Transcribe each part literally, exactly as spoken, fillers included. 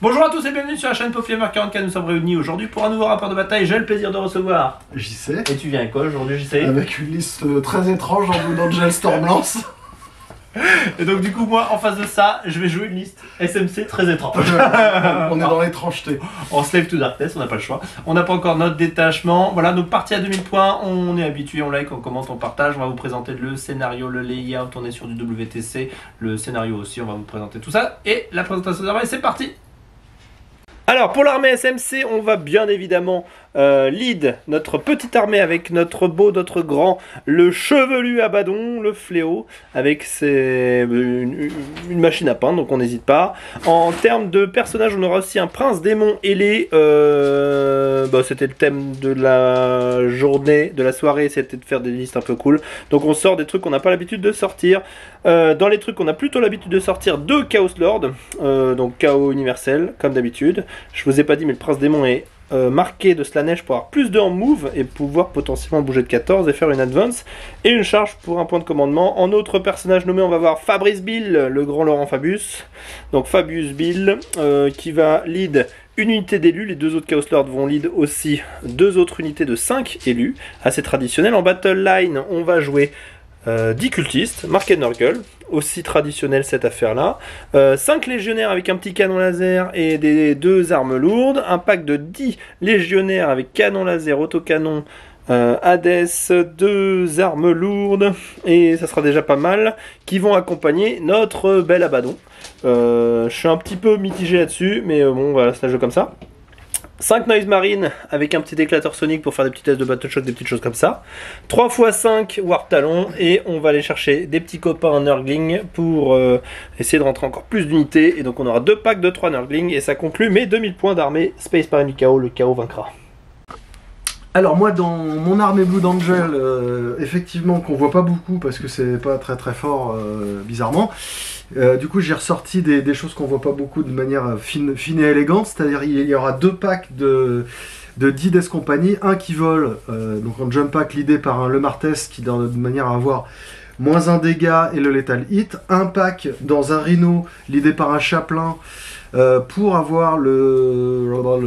Bonjour à tous et bienvenue sur la chaîne Pofgamer quarante-quatre, nous sommes réunis aujourd'hui pour un nouveau rapport de bataille. J'ai le plaisir de recevoir J C. Et tu viens avec quoi aujourd'hui, J C? Avec une liste très étrange en Blue d'Angel Stormlance. Et donc du coup moi en face de ça, je vais jouer une liste S M C très étrange. On est dans l'étrangeté. On Slave to Darkness, on n'a pas le choix. On n'a pas encore notre détachement. Voilà, donc partie à deux mille points, on est habitué, on like, on commente, on partage. On va vous présenter le scénario, le layout, on est sur du W T C. Le scénario aussi, on va vous présenter tout ça. Et la présentation d'armée, c'est parti. Alors pour l'armée S M C, on va bien évidemment euh, lead notre petite armée avec notre beau, notre grand, le chevelu Abaddon, le fléau, avec ses, une, une machine à peindre, donc on n'hésite pas. En termes de personnages, on aura aussi un prince démon ailé. Euh, bah, c'était le thème de la journée, de la soirée, c'était de faire des listes un peu cool. Donc on sort des trucs qu'on n'a pas l'habitude de sortir. Euh, dans les trucs qu'on a plutôt l'habitude de sortir, deux Chaos Lord, euh, donc Chaos universel, comme d'habitude. Je vous ai pas dit, mais le prince démon est euh, marqué de Slanesh pour avoir plus de en move et pouvoir potentiellement bouger de quatorze et faire une advance et une charge pour un point de commandement. En autre personnage nommé, on va voir Fabrice Bill, le grand Laurent Fabius. Donc Fabius Bill euh, qui va lead une unité d'élus. Les deux autres Chaos Lords vont lead aussi deux autres unités de cinq élus, assez traditionnel. En battle line, on va jouer Euh, dix cultistes, Market Nurgle, aussi traditionnel cette affaire-là. Euh, cinq légionnaires avec un petit canon laser et des deux armes lourdes. Un pack de dix légionnaires avec canon laser, autocanon, euh, Hades, deux armes lourdes. Et ça sera déjà pas mal. Qui vont accompagner notre bel Abaddon. Euh, je suis un petit peu mitigé là-dessus, mais euh, bon, voilà, c'est un jeu comme ça. cinq Noise Marine avec un petit éclateur sonique pour faire des petits tests de battle shock, des petites choses comme ça. trois fois cinq Warp Talon et on va aller chercher des petits copains en Nurgling pour euh, essayer de rentrer encore plus d'unités. Et donc on aura deux packs de trois Nurgling et ça conclut mes deux mille points d'armée Space Marine du chaos, le chaos vaincra. Alors moi dans mon armée Blue d'Angel, euh, effectivement qu'on voit pas beaucoup parce que c'est pas très très fort euh, bizarrement. Euh, du coup j'ai ressorti des, des choses qu'on voit pas beaucoup de manière fine, fine et élégante, c'est-à-dire il y aura deux packs de, de dix Death Company, un qui vole, euh, donc en jump pack l'idée par un Le Martès qui donne de manière à avoir moins un dégât et le Lethal Hit, un pack dans un Rhino l'idée par un Chaplain euh, pour avoir le,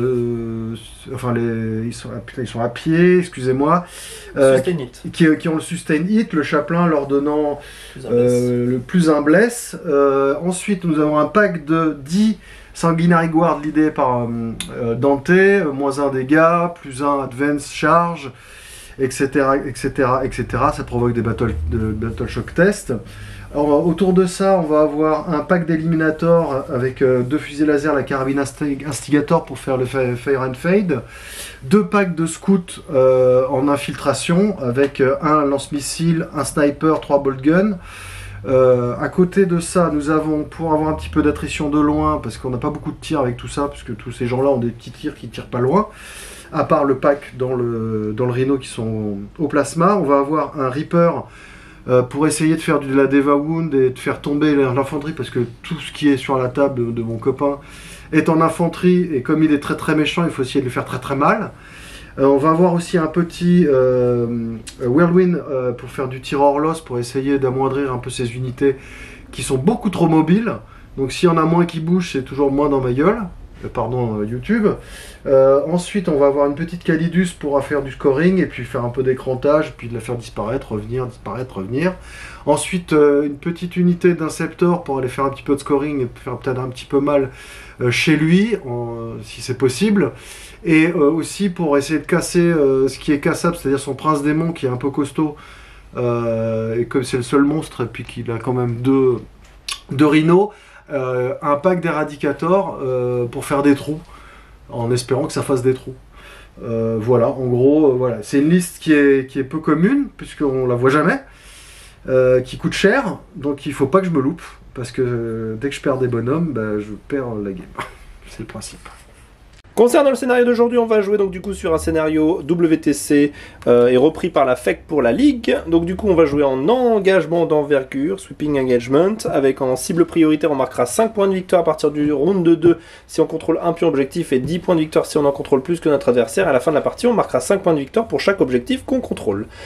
le enfin les ils sont, putain, ils sont à pied, excusez-moi, euh, qui, qui ont le sustain hit, le Chaplain leur donnant plus euh, le plus un bless. Euh, ensuite nous avons un pack de dix Sanguinary Guard l'idée par euh, Dante, euh, moins un dégât, plus un advance charge, etc, etc, etc. Ça provoque des battle, de, battle shock test. Alors, autour de ça, on va avoir un pack d'Eliminator avec euh, deux fusils laser, la carabine Instigator pour faire le Fire and Fade, deux packs de scouts euh, en infiltration avec euh, un lance-missile, un sniper, trois bolt guns. Euh, à côté de ça, nous avons, pour avoir un petit peu d'attrition de loin, parce qu'on n'a pas beaucoup de tirs avec tout ça, puisque tous ces gens-là ont des petits tirs qui tirent pas loin, à part le pack dans le, dans le Rhino qui sont au plasma, on va avoir un Reaper Euh, pour essayer de faire de la Deva Wound et de faire tomber l'infanterie, parce que tout ce qui est sur la table de, de mon copain est en infanterie, et comme il est très très méchant, il faut essayer de le faire très très mal. Euh, on va avoir aussi un petit euh, Whirlwind euh, pour faire du tir hors loss, pour essayer d'amoindrir un peu ces unités qui sont beaucoup trop mobiles. Donc s'il y en a moins qui bougent, c'est toujours moins dans ma gueule. Pardon YouTube. Euh, ensuite on va avoir une petite Calidus pour faire du scoring et puis faire un peu d'écrantage, puis de la faire disparaître, revenir, disparaître, revenir. Ensuite euh, une petite unité d'Inceptor pour aller faire un petit peu de scoring et faire peut-être un petit peu mal euh, chez lui, en, si c'est possible. Et euh, aussi pour essayer de casser euh, ce qui est cassable, c'est-à-dire son prince démon qui est un peu costaud. Euh, et comme c'est le seul monstre et puis qu'il a quand même deux, deux rhinos, Euh, un pack d'éradicator euh, pour faire des trous, en espérant que ça fasse des trous. Euh, voilà, en gros, euh, voilà. C'est une liste qui est, qui est peu commune, puisqu'on la voit jamais, euh, qui coûte cher, donc il faut pas que je me loupe, parce que euh, dès que je perds des bonhommes, bah, je perds la game. C'est le principe. Concernant le scénario d'aujourd'hui, on va jouer donc du coup sur un scénario W T C euh, et repris par la F E C pour la Ligue. Donc du coup on va jouer en engagement d'envergure, sweeping engagement, avec en cible prioritaire on marquera cinq points de victoire à partir du round de deux si on contrôle un pion objectif et dix points de victoire si on en contrôle plus que notre adversaire. À la fin de la partie on marquera cinq points de victoire pour chaque objectif qu'on contrôle.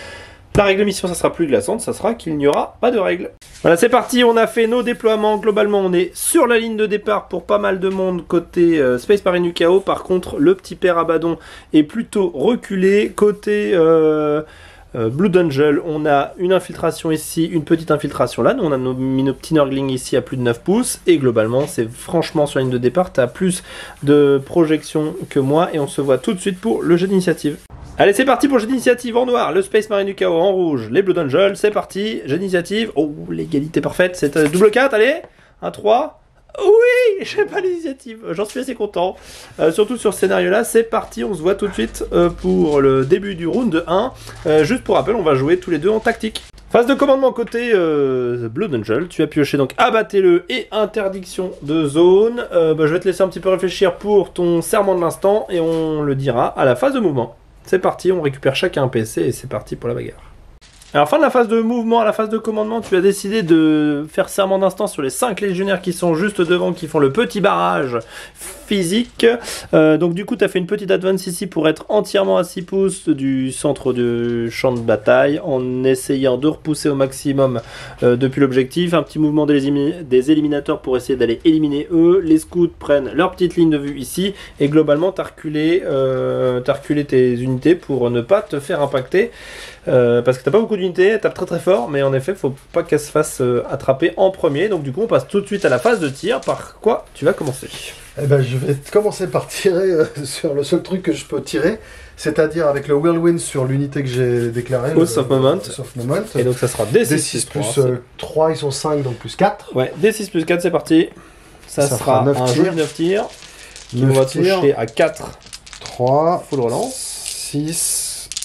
La règle mission, ça sera plus glaçante, ça sera qu'il n'y aura pas de règle. Voilà, c'est parti, on a fait nos déploiements. Globalement, on est sur la ligne de départ pour pas mal de monde côté euh, Space Marine U K O. Par contre, le petit père Abaddon est plutôt reculé. Côté euh, euh, Blood Angel, on a une infiltration ici, une petite infiltration là. Nous, on a nos, mis nos petits Nurglings ici à plus de neuf pouces. Et globalement, c'est franchement sur la ligne de départ, tu as plus de projection que moi. Et on se voit tout de suite pour le jeu d'initiative. Allez, c'est parti pour le jeu d'initiative en noir, le Space Marine U K O en rouge, les Blood Angels, c'est parti, jeu d'initiative. Oh, l'égalité parfaite, c'est euh, double quatre, allez, un trois. Oui, j'ai pas l'initiative, j'en suis assez content. Euh, surtout sur ce scénario-là, c'est parti, on se voit tout de suite euh, pour le début du round un. Euh, juste pour rappel, on va jouer tous les deux en tactique. Phase de commandement côté euh, Blood Angel, tu as pioché donc abattez-le et interdiction de zone. Euh, bah, je vais te laisser un petit peu réfléchir pour ton serment de l'instant et on le dira à la phase de mouvement. C'est parti, on récupère chacun un P C et c'est parti pour la bagarre. Alors, fin de la phase de mouvement à la phase de commandement, tu as décidé de faire serment d'instant sur les cinq légionnaires qui sont juste devant, qui font le petit barrage physique. Euh, donc du coup, tu as fait une petite advance ici pour être entièrement à six pouces du centre du champ de bataille, en essayant de repousser au maximum euh, depuis l'objectif. Un petit mouvement des, élim des éliminateurs pour essayer d'aller éliminer eux. Les scouts prennent leur petite ligne de vue ici, et globalement, tu as reculé, euh, t'as reculé tes unités pour ne pas te faire impacter. Euh, parce que t'as pas beaucoup d'unités, elle tape très très fort, mais en effet, faut pas qu'elle se fasse euh, attraper en premier. Donc du coup, on passe tout de suite à la phase de tir. Par quoi tu vas commencer? Eh ben, je vais commencer par tirer euh, sur le seul truc que je peux tirer, c'est-à-dire avec le Whirlwind sur l'unité que j'ai déclarée. Au soft moment. soft moment. Et donc ça sera D six, D six plus, plus euh, trois, ils sont cinq, donc plus quatre. Ouais, D six plus quatre, c'est parti. Ça, ça sera un jeu de neuf tirs. Qui va toucher à quatre. trois. Full relance. six.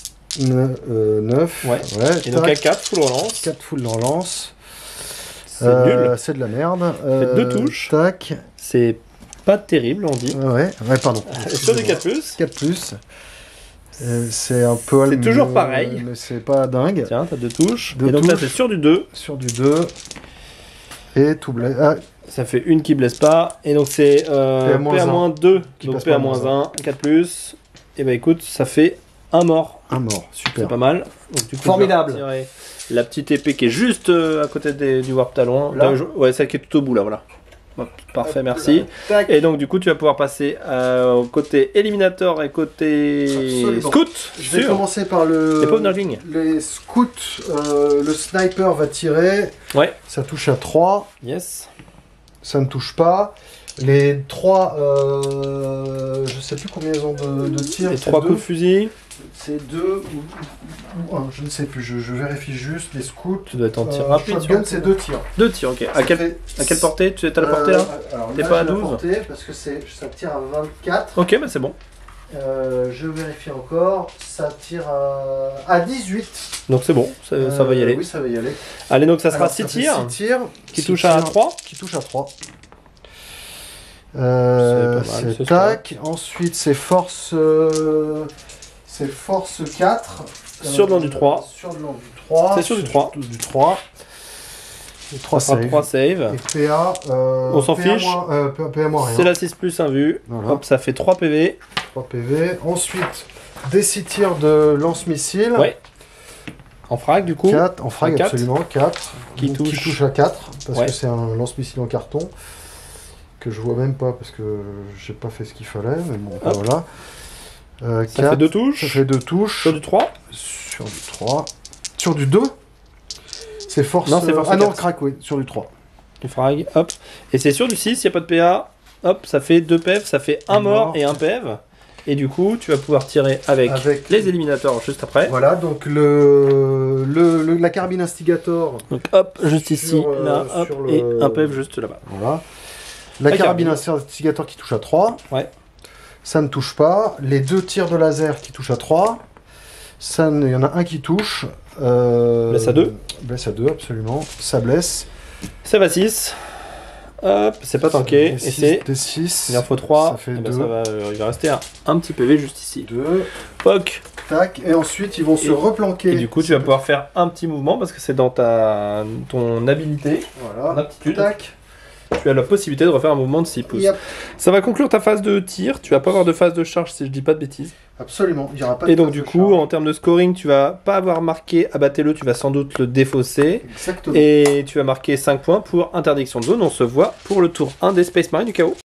neuf. Ouais. ouais. Et donc à quatre, full relance. quatre full relance. C'est euh, nul. C'est de la merde. Euh, deux touches. Tac. C'est pas terrible, on dit. Ouais, ouais, pardon. Sur du quatre plus. quatre plus. Euh, c'est un peu... C'est toujours pareil. Mais c'est pas dingue. Tiens, t'as deux touches. Deux et donc touches. là, c'est sur du deux. Sur du deux. Et tout blesse. Ah. Ça fait une qui blesse pas. Et donc c'est euh, P A moins deux. Donc P A moins un. quatre plus. Et bah écoute, ça fait un mort. Un mort, super. C'est pas mal. Donc, du coup, formidable. La petite épée qui est juste euh, à côté des, du Warp Talon. Là. Ouais, celle qui est tout au bout là, voilà. Hop, parfait, Hop, merci. Là, et donc du coup, tu vas pouvoir passer euh, au côté Eliminator et côté Absolument. Scout. Je vais sûr. commencer par le. Les pauvres Nurglings. Les scouts. Euh, le sniper va tirer. Ouais. Ça touche à trois. Yes. Ça ne touche pas. Les trois, euh, je sais plus combien ils ont de, de tirs. Les trois coups de fusil. C'est deux ou, ou un, je ne sais plus, je, je vérifie juste. Les scouts. Tu dois être en tir euh, rapide. Shotgun, c'est deux tirs. Deux tirs, ok. À, quel, fait... à quelle portée? Tu as la portée là euh, T'es pas à douze portée parce que ça tire à vingt-quatre. Ok, bah c'est bon. Euh, je vérifie encore. Ça tire à, à dix-huit. Donc c'est bon, ça, euh, ça va y aller. Oui, ça va y aller. Allez, donc ça sera six tirs. six tirs. Qui touchent à trois. Qui touchent à trois. Euh, c'est tac. Ensuite, c'est force. Euh, c'est force quatre. Sur de l'an du trois. Sur de l'an du trois. C'est sur du trois. Du trois. Et trois save. trois save. Et P A. Euh, on s'en fiche. Euh, P A moins rien. C'est la six plus un vu. Voilà. Hop, ça fait trois P V. trois P V. Ensuite, des six tirs de lance-missile. Ouais. En frag du coup. quatre. En frag, quatre. Absolument. quatre. Qui touche. Qui touche à quatre. Parce ouais. que c'est un lance-missile en carton. Que je vois même pas parce que j'ai pas fait ce qu'il fallait, mais bon, ben voilà. Euh, ça quatre, fait deux touches. Ça fait deux touches. Sur du trois. Sur du trois. Sur du deux. C'est force. Non, c'est force. Ah non, crack, oui, sur du trois. Du frag, hop. Et c'est sur du six, il n'y a pas de P A. Hop, ça fait deux P F, ça fait un mort, mort et un P F. Et du coup, tu vas pouvoir tirer avec, avec... les éliminateurs juste après. Voilà, donc le, le, le la carabine instigator. Donc hop, juste sur, ici, là, hop, le... et un P F juste là-bas. Voilà. La, la carabine instigator qui touche à trois. Ouais. Ça ne touche pas. Les deux tirs de laser qui touchent à trois. Ça, il y en a un qui touche. Euh, blesse à deux. Blesse à deux, absolument. Ça blesse. Ça va six. Hop, c'est pas tanké. Et c'est. D six. Il en faut trois. Ça fait et deux. Ben ça va, euh, il va rester un, un petit P V juste ici. deux. Poc. Tac. Et ensuite, ils vont et, se replanquer. Et du coup, tu vas pouvoir faire un petit mouvement parce que c'est dans ta ton habilité. Voilà. Ton aptitude. Tac. tu as la possibilité de refaire un mouvement de six pouces. Yep. Ça va conclure ta phase de tir. Tu vas pas avoir de phase de charge si je dis pas de bêtises. Absolument, il n'y aura pas de Et donc du de coup, charge. En termes de scoring, tu vas pas avoir marqué abattez-le, tu vas sans doute le défausser. Exactement. Et tu vas marquer cinq points pour interdiction de zone. On se voit pour le tour un des Space Marine du chaos.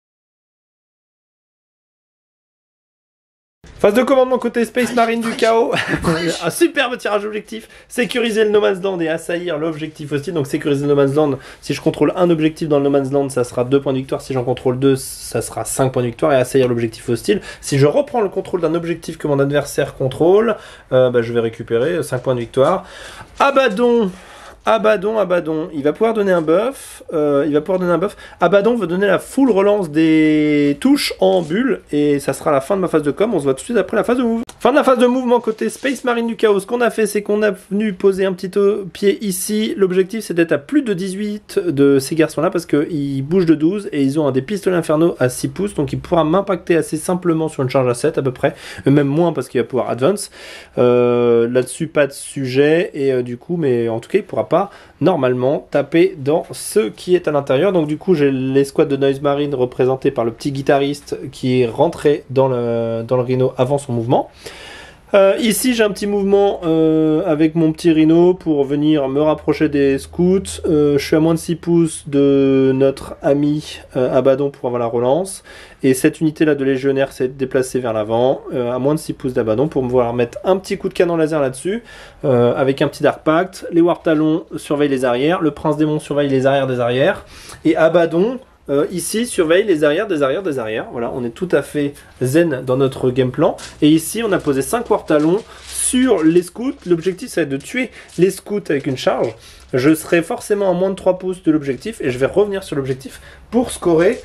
Phase de commandement côté Space Marine du chaos. Un superbe tirage objectif. Sécuriser le No Man's Land et assaillir l'objectif hostile. Donc sécuriser le No Man's Land. Si je contrôle un objectif dans le No Man's Land, ça sera deux points de victoire. Si j'en contrôle deux, ça sera cinq points de victoire. Et assaillir l'objectif hostile. Si je reprends le contrôle d'un objectif que mon adversaire contrôle, euh, bah, je vais récupérer cinq points de victoire. Abaddon. Abaddon, Abaddon, il va pouvoir donner un buff, euh, il va pouvoir donner un buff. Abaddon veut donner la full relance des touches en bulle, et ça sera la fin de ma phase de com, on se voit tout de suite après la phase de move. Fin de la phase de mouvement côté Space Marine du chaos, ce qu'on a fait c'est qu'on a venu poser un petit pied ici, l'objectif c'est d'être à plus de dix-huit de ces garçons là, parce qu'ils bougent de douze, et ils ont un des pistolets infernaux à six pouces, donc il pourra m'impacter assez simplement sur une charge à sept à peu près, même moins parce qu'il va pouvoir advance. Euh, là-dessus pas de sujet, et euh, du coup, mais en tout cas il pourra pas normalement taper dans ce qui est à l'intérieur. Donc du coup j'ai l'escouade de Noise Marine représentée par le petit guitariste qui est rentré dans le, dans le Rhino avant son mouvement. Euh, ici j'ai un petit mouvement euh, avec mon petit Rhino pour venir me rapprocher des scouts. Euh, je suis à moins de six pouces de notre ami euh, Abaddon pour avoir la relance. Et cette unité là de légionnaire s'est déplacée vers l'avant, euh, à moins de six pouces d'Abaddon, pour pouvoir mettre un petit coup de canon laser là-dessus, euh, avec un petit Dark Pact. Les Warp Talons surveillent les arrières, le Prince Démon surveille les arrières des arrières, et Abaddon, euh, ici, surveille les arrières des arrières des arrières. Voilà, on est tout à fait zen dans notre game plan. Et ici, on a posé cinq Warp Talons sur les scouts. L'objectif, c'est de tuer les scouts avec une charge. Je serai forcément à moins de trois pouces de l'objectif et je vais revenir sur l'objectif pour scorer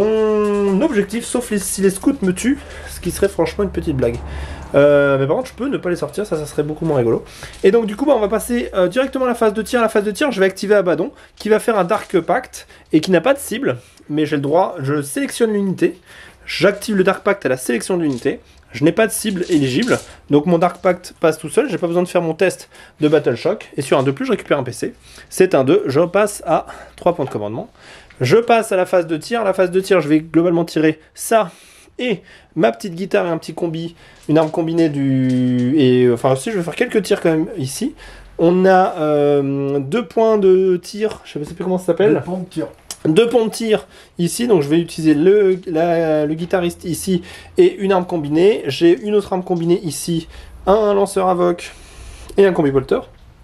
mon objectif, sauf les, si les scouts me tuent, ce qui serait franchement une petite blague. Euh, mais par contre, je peux ne pas les sortir, ça, ça serait beaucoup moins rigolo. Et donc, du coup, bah, on va passer euh, directement à la phase de tir. La phase de tir, je vais activer Abaddon, qui va faire un Dark Pact et qui n'a pas de cible, mais j'ai le droit, je sélectionne l'unité, j'active le Dark Pact à la sélection de l'unité. Je n'ai pas de cible éligible, donc mon Dark Pact passe tout seul, j'ai pas besoin de faire mon test de Battle Shock, et sur un deux plus, je récupère un P C. C'est un deux, je passe à trois points de commandement. Je passe à la phase de tir. La phase de tir, je vais globalement tirer ça, et ma petite guitare et un petit combi, une arme combinée du... Et enfin aussi, je vais faire quelques tirs quand même ici. On a euh, deux points de tir, je ne sais plus comment ça s'appelle. Deux points de tir. Deux ponts de tir ici, donc je vais utiliser le, la, le guitariste ici et une arme combinée. J'ai une autre arme combinée ici, un lanceur avoc et un combi bolter.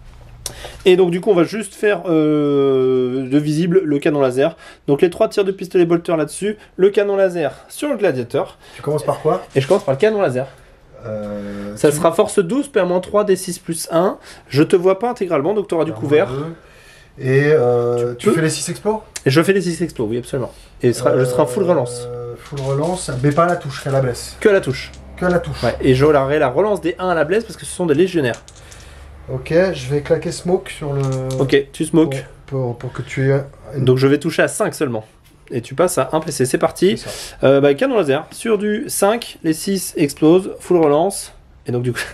Et donc du coup on va juste faire euh, de visible le canon laser. Donc les trois tirs de pistolet bolter là-dessus, le canon laser sur le gladiateur. Tu commences par quoi? Et je commence par le canon laser. Euh, Ça tu... sera force douze, P A trois, D six plus un. Je te vois pas intégralement, donc tu auras du couvert. Et euh, tu, tu fais les six explos? Et je fais les six explos, oui absolument. Et sera, euh, je serai en full relance. Full relance, mais pas à la touche, qu'à la blesse. Que à la touche. Que à la touche. Ouais, et j'aurai la relance des un à la blesse parce que ce sont des légionnaires. Ok, je vais claquer smoke sur le... Ok, tu smoke. Pour, pour, pour que tu aies... Une... Donc je vais toucher à cinq seulement. Et tu passes à un P C, c'est parti. Euh, bah, canon laser, sur du cinq, les six explosent, full relance. Et donc du coup,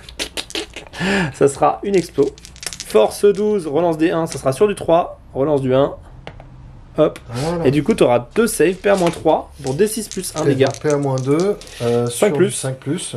ça sera une explo. Force douze, relance des un, ça sera sur du trois, relance du un. Hop. Voilà. Et du coup, tu auras deux saves, P A trois, pour D six plus un dégâts. P A deux, euh, cinq plus. cinq plus.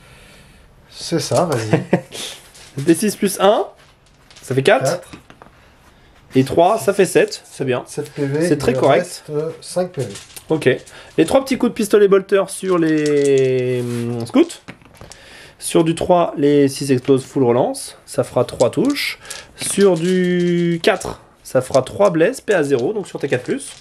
C'est ça, vas-y. D six plus un, ça fait quatre. quatre. Et trois, ça fait sept, c'est bien. sept P V, c'est très correct. Reste, euh, cinq P V. Ok. Les trois petits coups de pistolet bolter sur les hum, scouts. Sur du trois, les six explosent full relance. Ça fera trois touches. Sur du quatre, ça fera trois blesses, P A zéro, donc sur tes quatre plus.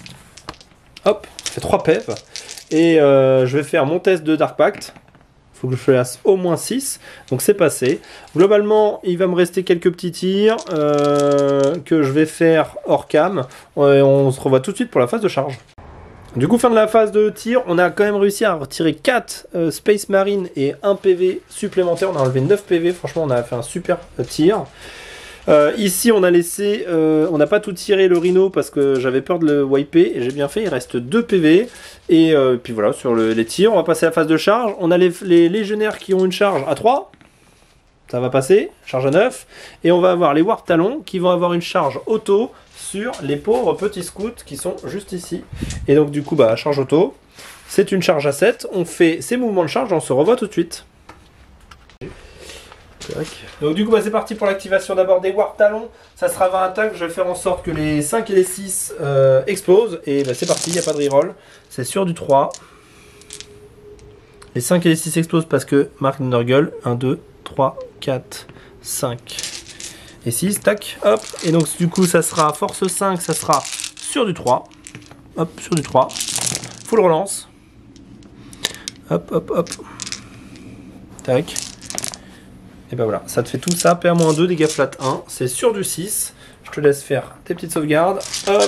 Hop, ça fait trois P E V. Et euh, je vais faire mon test de Dark Pact. Il faut que je fasse au moins six. Donc c'est passé. Globalement, il va me rester quelques petits tirs euh, que je vais faire hors cam. Et on se revoit tout de suite pour la phase de charge. Du coup, fin de la phase de tir, on a quand même réussi à retirer quatre euh, Space Marine et un P V supplémentaire. On a enlevé neuf P V, franchement, on a fait un super euh, tir. Euh, ici, on a laissé, euh, on n'a pas tout tiré le Rhino parce que j'avais peur de le wiper et j'ai bien fait. Il reste deux P V. Et euh, puis voilà, sur le, les tirs, on va passer à la phase de charge. On a les, les légionnaires qui ont une charge à trois. ça va passer, charge à neuf. Et on va avoir les Warp Talons qui vont avoir une charge auto sur les pauvres petits scouts qui sont juste ici. Et donc du coup, bah, charge auto, c'est une charge à sept. On fait ces mouvements de charge, on se revoit tout de suite. Donc du coup bah, c'est parti pour l'activation d'abord des Warp Talons. Ça sera vingt attaques, je vais faire en sorte que les cinq et les six euh, explosent. Et bah, c'est parti, il n'y a pas de reroll. C'est sur du trois. Les cinq et les six explosent parce que Mark Nurgle. un, deux, trois, quatre, cinq et six, tac, hop. Et donc du coup ça sera force cinq, ça sera sur du trois. Hop, sur du trois. Full relance. Hop, hop, hop. Tac. Et ben voilà, ça te fait tout ça, P A moins deux, dégâts flat un, c'est sur du six. Je te laisse faire tes petites sauvegardes. Hop.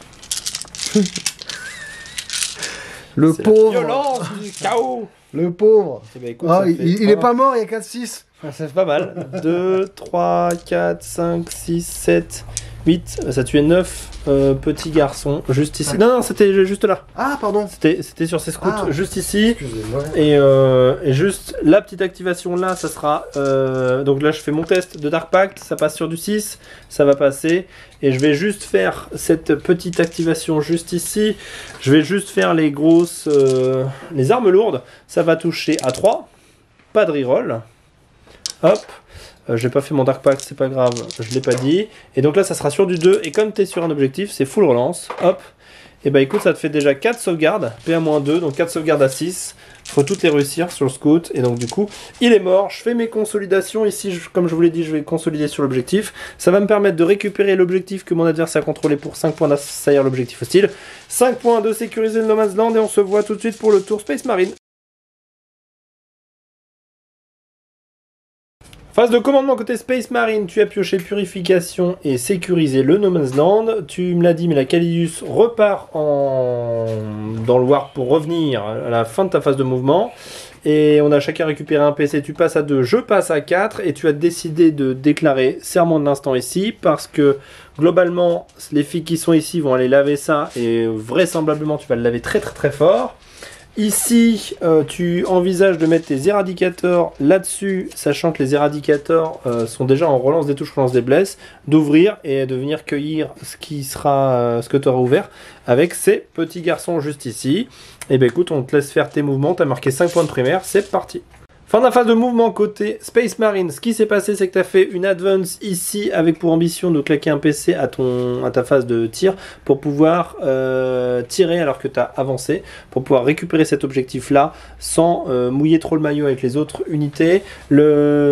Le pauvre. La violence du chaos. Le pauvre. Eh ben, écoute, Ah, ça il, fait il un. est pas mort, il y a quatre six. Ça fait pas mal. deux, trois, quatre, cinq, six, sept, huit. Ça tuait neuf euh, petits garçons juste ici. Ah. Non, non, c'était juste là. Ah, pardon. C'était c'était sur ces scouts Ah. juste ici. Excusez-moi. Et, euh, et juste la petite activation là, ça sera. Euh, donc là, je fais mon test de Dark Pact. Ça passe sur du six. Ça va passer. Et je vais juste faire cette petite activation juste ici. Je vais juste faire les grosses. Euh, les armes lourdes. Ça va toucher à trois. Pas de reroll. Hop. Euh, j'ai pas fait mon Dark Pact, c'est pas grave, je l'ai pas dit. Et donc là, ça sera sur du deux. Et comme tu es sur un objectif, c'est full relance. Hop. Et bah écoute, ça te fait déjà quatre sauvegardes. P A moins deux, donc quatre sauvegardes à six. Il faut toutes les réussir sur le scout. Et donc du coup, il est mort. Je fais mes consolidations. Ici, je, comme je vous l'ai dit, je vais consolider sur l'objectif. Ça va me permettre de récupérer l'objectif que mon adversaire a contrôlé pour cinq points d'assaillir l'objectif hostile. cinq points de sécuriser le No Man's Land. Et on se voit tout de suite pour le tour Space Marine. Phase de commandement côté Space Marine, tu as pioché purification et sécuriser le No Man's Land. Tu me l'as dit, mais la Calidus repart en... dans le Warp pour revenir à la fin de ta phase de mouvement. Et on a chacun récupéré un P C, tu passes à deux, je passe à quatre. Et tu as décidé de déclarer serment de l'instant ici, parce que globalement, les filles qui sont ici vont aller laver ça. Et vraisemblablement, tu vas le laver très très très fort. Ici, euh, tu envisages de mettre tes éradicateurs là-dessus, sachant que les éradicateurs euh, sont déjà en relance des touches, relance des blesses, d'ouvrir et de venir cueillir ce qui sera, euh, ce que tu auras ouvert avec ces petits garçons juste ici. Et ben écoute, on te laisse faire tes mouvements, tu as marqué cinq points de primaire, c'est parti. Fin de la phase de mouvement côté Space Marine. Ce qui s'est passé, c'est que tu as fait une advance ici avec pour ambition de claquer un P C à, ton, à ta phase de tir pour pouvoir euh, tirer alors que tu as avancé, pour pouvoir récupérer cet objectif-là sans euh, mouiller trop le maillot avec les autres unités. Tu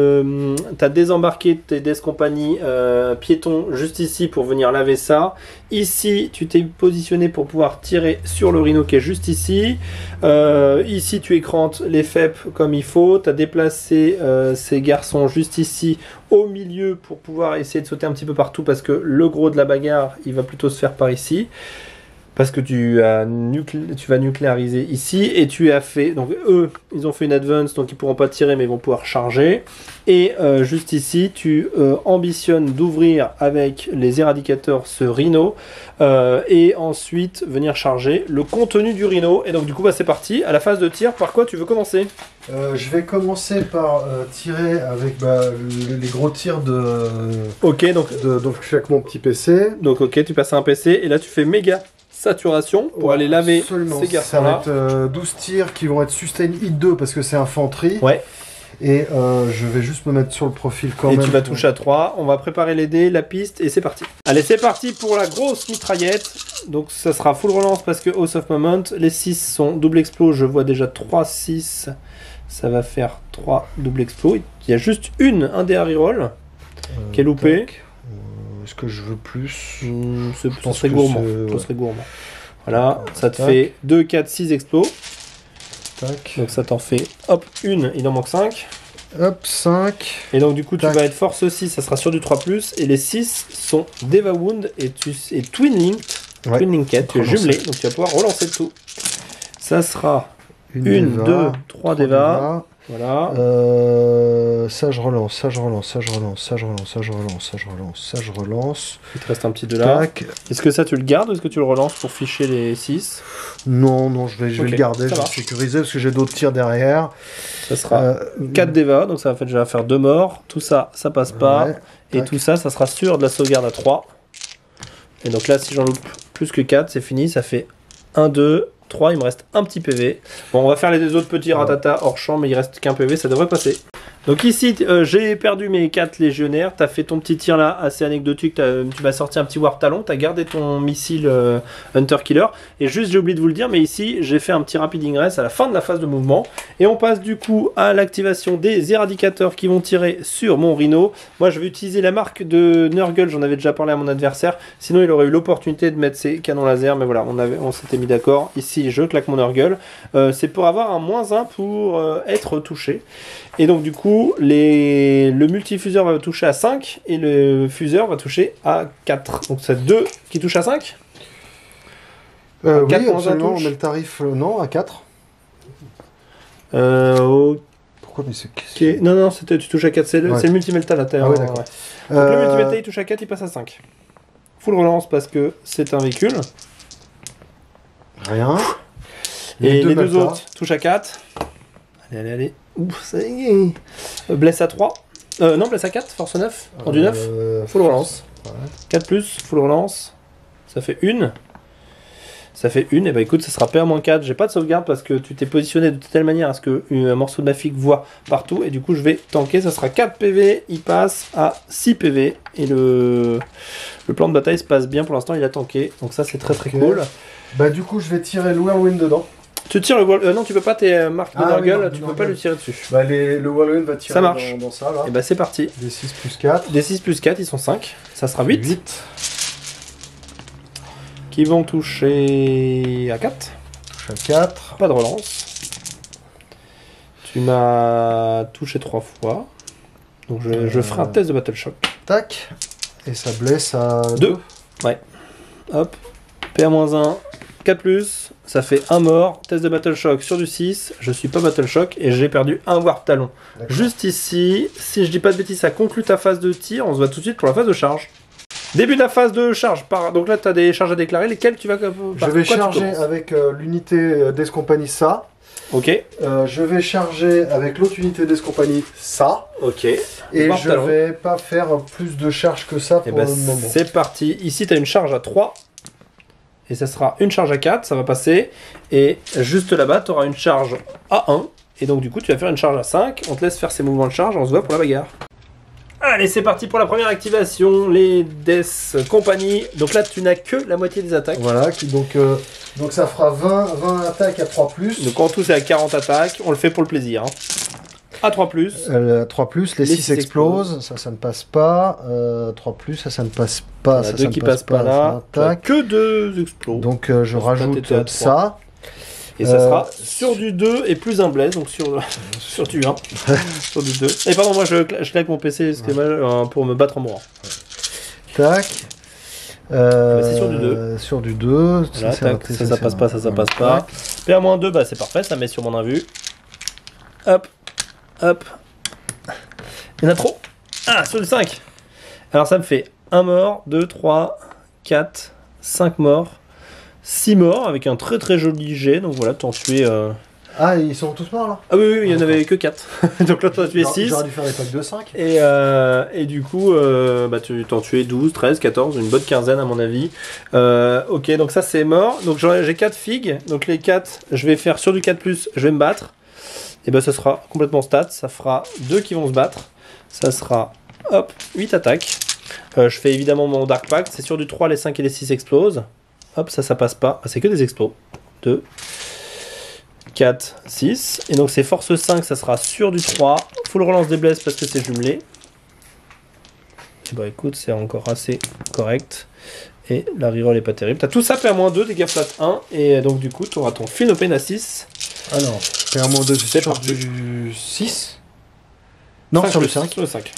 as désembarqué tes Death Company euh, piétons juste ici pour venir laver ça. Ici, tu t'es positionné pour pouvoir tirer sur le Rhino qui est juste ici. Euh, ici, tu écrantes les F E P comme il faut. Tu as déplacé euh, ces garçons juste ici au milieu pour pouvoir essayer de sauter un petit peu partout parce que le gros de la bagarre, il va plutôt se faire par ici. Parce que tu, as nuclé- tu vas nucléariser ici et tu as fait, donc eux ils ont fait une advance donc ils pourront pas tirer mais ils vont pouvoir charger et euh, juste ici tu euh, ambitionnes d'ouvrir avec les éradicateurs ce Rhino euh, et ensuite venir charger le contenu du Rhino et donc du coup bah, c'est parti à la phase de tir. Par quoi tu veux commencer? Euh, je vais commencer par euh, tirer avec bah, le- les gros tirs de, Ok, donc, de donc avec mon petit P C. donc ok, tu passes à un P C et là tu fais méga saturation pour Ouais, aller laver absolument. ces Ça garçons va là. être euh, douze tirs qui vont être sustain hit deux parce que c'est infanterie. Ouais. Et euh, je vais juste me mettre sur le profil quand Et même. tu vas toucher à trois, on va préparer les dés, la piste et c'est parti. Allez, c'est parti pour la grosse mitraillette. Donc ça sera full relance parce que House of Moment. Les six sont double explos, je vois déjà trois six. Ça va faire trois double explos. Il y a juste une, un dé à reroll Euh, qui est loupé. tac. Euh, Est-ce que je veux plus Hmm, ce Je ce pense serait que gourmand. c'est- Ce ouais. serait gourmand. Voilà, ça te Tac. fait deux, quatre, six explos. Tac. Donc ça t'en fait, hop, une, il en manque cinq. Hop, cinq. Et donc du coup tu Tac. vas être force six, ça sera sur du trois plus. Et les six sont Deva Wound et, tu, et Twin Linked. Ouais. Twin Linked, tu es Relancer. jumelé, donc tu vas pouvoir relancer le tout. Ça sera une, deux, trois Deva. Voilà. Euh, ça je relance, ça je relance, ça je relance, ça je relance, ça je relance, ça je relance, ça je relance. Il te reste un petit de là. Est-ce que ça tu le gardes ou est-ce que tu le relances pour ficher les six? Non, non, je vais, je vais okay, le garder, je vais le sécuriser parce que j'ai d'autres tirs derrière. Ça sera euh, quatre Deva, donc ça va déjà faire deux morts. Tout ça, ça passe pas. Ouais, et tout ça, ça sera sûr de la sauvegarde à trois. Et donc là, si j'en loupe plus que quatre, c'est fini, ça fait un, deux, trois, il me reste un petit P V. Bon, on va faire les autres petits ratata hors champ, mais il reste qu'un P V, ça devrait passer. Donc ici, euh, j'ai perdu mes quatre légionnaires. Tu as fait ton petit tir là, assez anecdotique. Tu m'as sorti un petit warp talon. Tu as gardé ton missile euh, Hunter Killer. Et juste, j'ai oublié de vous le dire, mais ici, j'ai fait un petit rapid ingress à la fin de la phase de mouvement. Et on passe du coup à l'activation des éradicateurs qui vont tirer sur mon Rhino. Moi, je vais utiliser la marque de Nurgle. J'en avais déjà parlé à mon adversaire. Sinon, il aurait eu l'opportunité de mettre ses canons laser. Mais voilà, on, avait, on s'était mis d'accord. Ici, je claque mon Nurgle. Euh, C'est pour avoir un moins un pour euh, être touché. Et donc du coup, les... le multifuseur va toucher à cinq et le fuseur va toucher à quatre. Donc c'est deux qui touchent à cinq euh, Oui, absolument, on met le tarif, euh, non, à quatre. Euh, au... Pourquoi mais c'est... Okay. Non, non, tu touches à quatre, c'est le, ouais. le multimétal à terre. Ah, ouais, d'accord. Ouais. Euh... Donc le multimétal il touche à quatre, il passe à cinq. Full relance parce que c'est un véhicule. Rien. Et les deux, les deux autres touchent à quatre. Allez, allez, allez. Ouf, ça y est. Blesse à trois. Euh, non, blesse à quatre, force neuf. En du neuf. Euh, full relance. Ouais. quatre plus, full relance. Ça fait une. Ça fait une. Et bah écoute, ça sera P un moins quatre. J'ai pas de sauvegarde parce que tu t'es positionné de telle manière à ce qu'un morceau de ma figue voit partout. Et du coup, je vais tanker. Ça sera quatre P V. Il passe à six P V. Et le, le plan de bataille se passe bien pour l'instant. Il a tanké. Donc ça, c'est très très okay. cool. Bah du coup, je vais tirer le Whirlwind dedans. Tu tires le wall... Euh, non, tu peux pas tes marques de ah, Nurgle, oui, tu peux pas lui tirer dessus. Bah, les... le Whirlwind va tirer ça marche. Dans, dans ça, là. Et bah, c'est parti. Des six plus quatre. Des six plus quatre, ils sont cinq. Ça sera huit. huit. Qui vont toucher à quatre. Touche à quatre. Pas de relance. Tu m'as touché trois fois. Donc, je, euh... je ferai un test de Battle Shock. Tac. Et ça blesse à deux. Ouais. Hop. P A moins un. quatre plus, ça fait un mort, test de Battle Shock sur du six, je suis pas Battle Shock et j'ai perdu un Warp Talon. Juste ici, si je dis pas de bêtises, ça conclut ta phase de tir, on se voit tout de suite pour la phase de charge. Début de la phase de charge, par... donc là tu as des charges à déclarer, lesquelles tu vas... Je vais charger avec euh, l'unité d'Escompagnie ça. Ok. Euh, je vais charger avec l'autre unité d'Escompagnie ça. Ok. Et Warp je Talon. vais pas faire plus de charge que ça pour bah, le moment. C'est parti, ici tu as une charge à trois. Et ça sera une charge à quatre, ça va passer. Et juste là-bas, tu auras une charge à un. Et donc du coup, tu vas faire une charge à cinq. On te laisse faire ces mouvements de charge, on se voit pour la bagarre. Allez, c'est parti pour la première activation, les Death Company. Donc là, tu n'as que la moitié des attaques. Voilà, qui, donc, euh, donc ça fera vingt, vingt attaques à trois plus. Donc en tout, c'est à quarante attaques. On le fait pour le plaisir. Hein. À trois plus. Euh, trois plus, les, les six explosent, ça, ça ne passe pas. Euh, trois plus, ça, ça ne passe pas. Ça, deux ça qui ne passe passent pas là. Attaque. Que deux explos. Donc euh, je rajoute ça. Et ça euh, sera sur du deux et plus un blesse, donc sur, sur du un. Sur du deux. Et pardon, moi je, je claque mon P C ouais. euh, pour me battre en mourant. Tac. Euh, bah, c'est sur du deux. Sur du deux. Voilà, ça, tac, ça, ça, ça passe pas, ça, ça passe pas. P A moins deux, bah c'est parfait, ça met sur mon invu. Hop. Hop. Il y en a trop. Ah, sur du cinq. Alors ça me fait un mort, deux, trois, quatre, cinq morts, six morts avec un très très joli jet. Donc voilà, t'en tues. Euh... Ah, ils sont tous morts là? Ah oui, oui, il n'y en avait que quatre. Donc là, tu as tué six. J'aurais dû faire des packs de cinq. Et, euh, et du coup, euh, bah, tu t'en tuais douze, treize, quatorze, une bonne quinzaine à mon avis. Euh, ok, donc ça c'est mort. Donc j'ai quatre figues. Donc les quatre, je vais faire sur du quatre plus, je vais me battre. Et ben ça sera complètement stat, ça fera deux qui vont se battre, ça sera hop, huit attaques. Euh, je fais évidemment mon Dark Pact, c'est sur du trois, les cinq et les six explosent. Hop, ça, ça passe pas, ah, c'est que des explos. deux, quatre, six. Et donc c'est force cinq, ça sera sur du trois. Full relance des blesses parce que c'est jumelé. Et bah écoute, c'est encore assez correct. Et la reroll est pas terrible. T'as tout ça P A moins deux, dégâts flat un. Et donc du coup, tu auras ton Fin Open à six. Alors, P A moins deux, c'est sur du six. Non, cinq sur le cinq. Sur le cinq.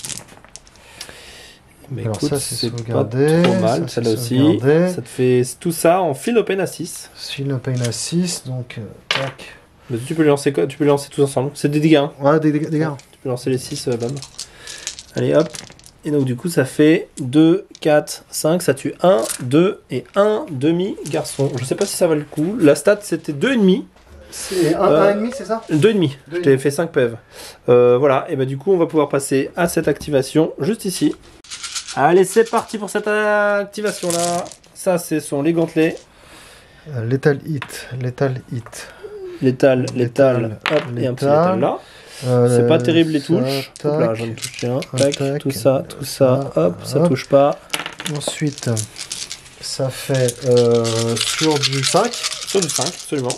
Mais alors écoute, ça c'est sauvegardé, pas trop mal, celle-là aussi. Ça te fait tout ça en Fin Open à six. Fin Open à six, donc euh, tac. Mais tu peux les lancer, tu peux les lancer tous ensemble. C'est des dégâts. Hein. Ouais, des dégâts. Ouais, tu peux lancer les six, euh, bam. Allez, hop. Et donc, du coup, ça fait deux, quatre, cinq. Ça tue un, deux et un demi-garçon. Je sais pas si ça va le coup. La stat, c'était deux virgule cinq. C'est un Euh, virgule cinq, c'est ça? deux virgule cinq. Je t'avais fait cinq P E V. Euh, voilà. Et bah, du coup, on va pouvoir passer à cette activation juste ici. Allez, c'est parti pour cette activation-là. Ça, ce sont les gantelets. Euh, Lethal hit. Lethal hit. Létal, létal, hop, et un petit létal là. Euh, C'est pas terrible les touches. Ça, Hop là, tac, j'en ai touché un. Tac, tac, tout ça, tout ça, ça, hop, ça hop. touche pas. Ensuite, ça fait euh, sur du cinq. Sur du cinq, absolument.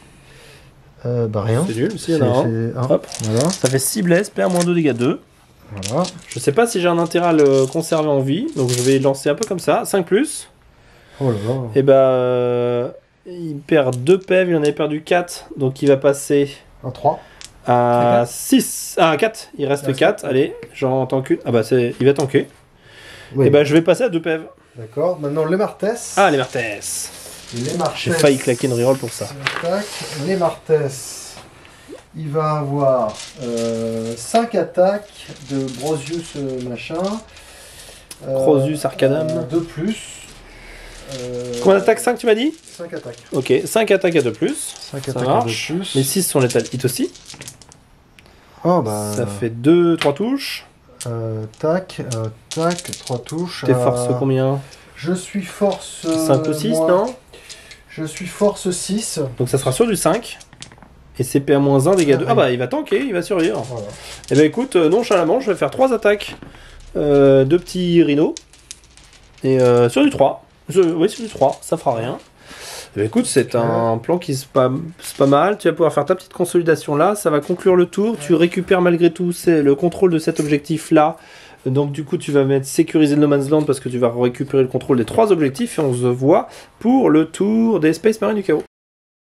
Euh, bah rien. C'est nul, s'il y en a un. C'est un. Hop, Voilà. ça fait six blesses, P un moins deux dégâts deux. Voilà. Je sais pas si j'ai un intérêt à le conserver en vie, donc je vais lancer un peu comme ça. cinq plus. Oh là là. Et bah, euh, il perd deux P E V, il en avait perdu quatre, donc il va passer Un trois. à six. Ah, quatre, il reste Il reste quatre. Allez, j'en tank une. Ah bah, c'est... il va tanker. Oui. Et bah, je vais passer à deux P E V. D'accord. Maintenant, les Martes. Ah, les Martes. Les Martes. J'ai failli claquer une reroll pour ça. Tac. Les Martes. Il va avoir euh, cinq attaques de Brosius euh, machin. Euh, Crozius Arcanum. euh, deux plus. Euh, Combien d'attaques? cinq, tu m'as dit? cinq attaques. Ok, cinq attaques à deux plus. cinq Ça attaques marche. de plus. Les six sont létales hit aussi. Oh bah. Ça fait deux, trois touches. Euh, tac, euh, tac, trois touches. T'es euh, force combien? Je suis force. cinq ou six, moi, non? Je suis force six. Donc ça sera sur du cinq. Et c'est P un moins un, dégâts Ah, deux. oui. Ah bah il va tanker, il va survivre. Voilà. Et bah écoute, euh, nonchalamment, je vais faire trois attaques. Euh, deux petits rhinos. Et euh, sur du trois. Je... Oui, sur du trois, ça fera rien. Eh ben, écoute, c'est un plan qui se pas, c'est pas mal. Tu vas pouvoir faire ta petite consolidation là. Ça va conclure le tour. Tu récupères malgré tout c'est le contrôle de cet objectif là. Donc du coup, tu vas mettre sécuriser le No Man's Land parce que tu vas récupérer le contrôle des trois objectifs. Et on se voit pour le tour des Space Marines du Chaos.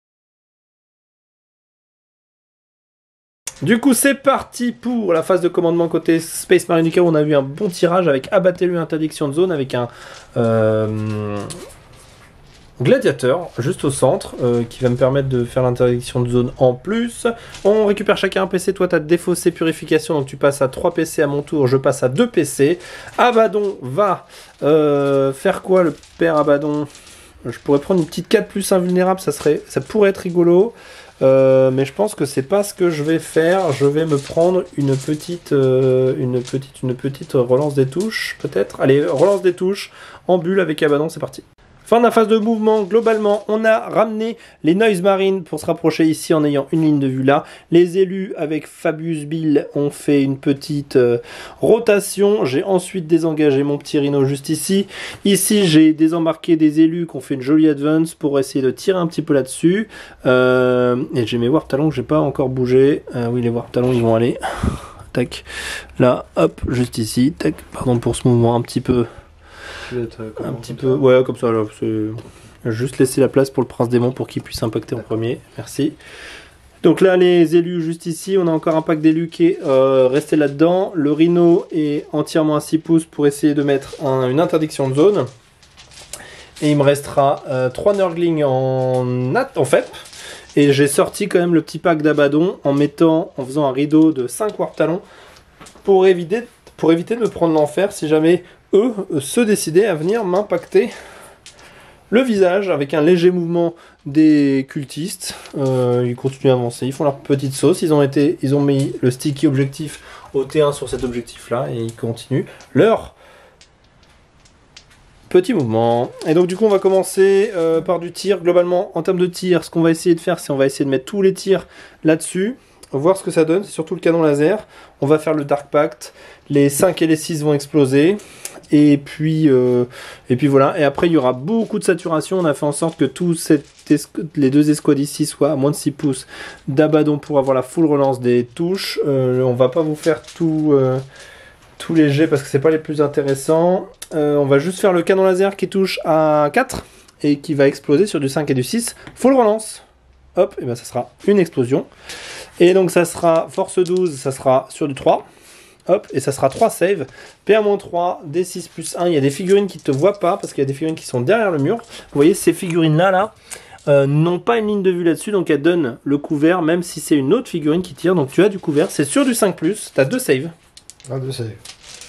Du coup, c'est parti pour la phase de commandement côté Space Marine du Chaos. On a eu un bon tirage avec abattez-lui interdiction de zone avec un euh, gladiateur juste au centre euh, qui va me permettre de faire l'interdiction de zone en plus. On récupère chacun un P C. Toi, tu as défaussé purification, donc tu passes à trois P C à mon tour. Je passe à deux P C. Abaddon va euh, faire quoi, le père Abaddon? Je pourrais prendre une petite quatre plus invulnérable, ça, serait, ça pourrait être rigolo. Euh, mais je pense que c'est pas ce que je vais faire. Je vais me prendre une petite, euh, une petite, une petite relance des touches, peut-être. Allez, relance des touches en bulle avec Abaddon, c'est parti. Fin de la phase de mouvement, globalement, on a ramené les Noise Marines pour se rapprocher ici en ayant une ligne de vue là. Les élus avec Fabius Bill ont fait une petite euh, rotation. J'ai ensuite désengagé mon petit Rhino juste ici. Ici, j'ai désembarqué des élus qui ont fait une jolie advance pour essayer de tirer un petit peu là-dessus. Euh, et j'ai mes Warp Talons que j'ai pas encore bougé. Euh, oui, les Warp Talons, ils vont aller. Tac. Là, hop, juste ici. Tac. Pardon pour ce mouvement un petit peu... Un petit peu, ouais, comme ça, là, c'est juste laisser la place pour le Prince Démon pour qu'il puisse impacter en premier. Merci. Donc là, les élus juste ici, on a encore un pack d'élus qui est euh, resté là-dedans. Le Rhino est entièrement à six pouces pour essayer de mettre un, une interdiction de zone. Et il me restera euh, trois Nurglings en, en F E P. Et j'ai sorti quand même le petit pack d'Abaddon en mettant, en faisant un rideau de cinq Warp Talons pour éviter, pour éviter de me prendre l'enfer si jamais eux se décidaient à venir m'impacter le visage avec un léger mouvement des cultistes. Euh, ils continuent à avancer, ils font leur petite sauce. Ils ont, été, ils ont mis le sticky objectif au T un sur cet objectif là et ils continuent leur petit mouvement. Et donc du coup on va commencer euh, par du tir. Globalement en termes de tir, ce qu'on va essayer de faire, c'est on va essayer de mettre tous les tirs là-dessus, voir ce que ça donne. C'est surtout le canon laser. On va faire le Dark Pact. Les cinq et les six vont exploser. Et puis, euh, et puis voilà. Et après, il y aura beaucoup de saturation. On a fait en sorte que tous cette les deux escouades ici soient à moins de six pouces d'Abaddon pour avoir la full relance des touches. Euh, on va pas vous faire tout, euh, tous les jets parce que c'est pas les plus intéressants. Euh, on va juste faire le canon laser qui touche à quatre et qui va exploser sur du cinq et du six. Full relance. Hop, et ben ça sera une explosion. Et donc ça sera force douze, ça sera sur du trois. Hop, et ça sera trois saves. P un moins trois, D six plus un. Il y a des figurines qui ne te voient pas parce qu'il y a des figurines qui sont derrière le mur. Vous voyez ces figurines-là, là, euh, n'ont pas une ligne de vue là-dessus, donc elles donnent le couvert, même si c'est une autre figurine qui tire. Donc tu as du couvert, c'est sur du cinq plus, tu as deux saves. Ah, deux saves.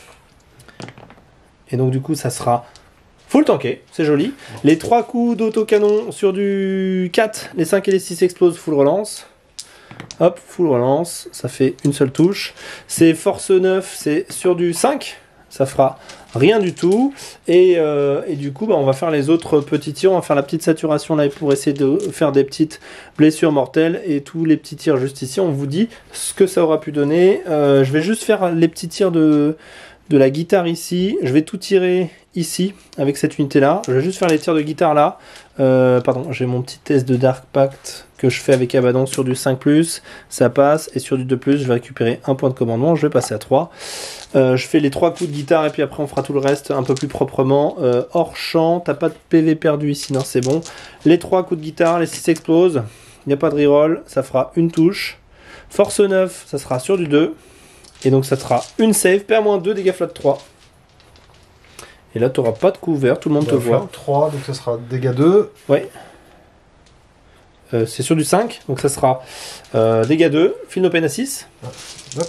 Et donc du coup, ça sera full tanké, c'est joli. Les trois coups d'autocanon sur du quatre, les cinq et les six explosent, full relance. Hop, full relance, ça fait une seule touche. C'est force neuf, c'est sur du cinq, ça fera rien du tout. Et, euh, et du coup, bah, on va faire les autres petits tirs. On va faire la petite saturation là pour essayer de faire des petites blessures mortelles. Et tous les petits tirs juste ici, on vous dit ce que ça aura pu donner. Euh, je vais juste faire les petits tirs de... de la guitare ici, je vais tout tirer ici avec cette unité là, je vais juste faire les tirs de guitare là, euh, pardon, j'ai mon petit test de Dark Pact que je fais avec Abaddon sur du cinq plus, ça passe, et sur du deux plus, je vais récupérer un point de commandement, je vais passer à trois, euh, je fais les trois coups de guitare et puis après on fera tout le reste un peu plus proprement, euh, hors champ, t'as pas de P V perdu ici, non c'est bon, les trois coups de guitare, les six explosent, il n'y a pas de reroll, ça fera une touche, force neuf, ça sera sur du deux, et donc ça sera une save, P A deux, dégâts flat trois. Et là tu n'auras pas de couvert, tout le monde te voit. trois, donc ça sera dégâts deux. Ouais. Euh, c'est sur du cinq, donc ça sera euh, dégâts deux, feel no pain à six. Ah, hop.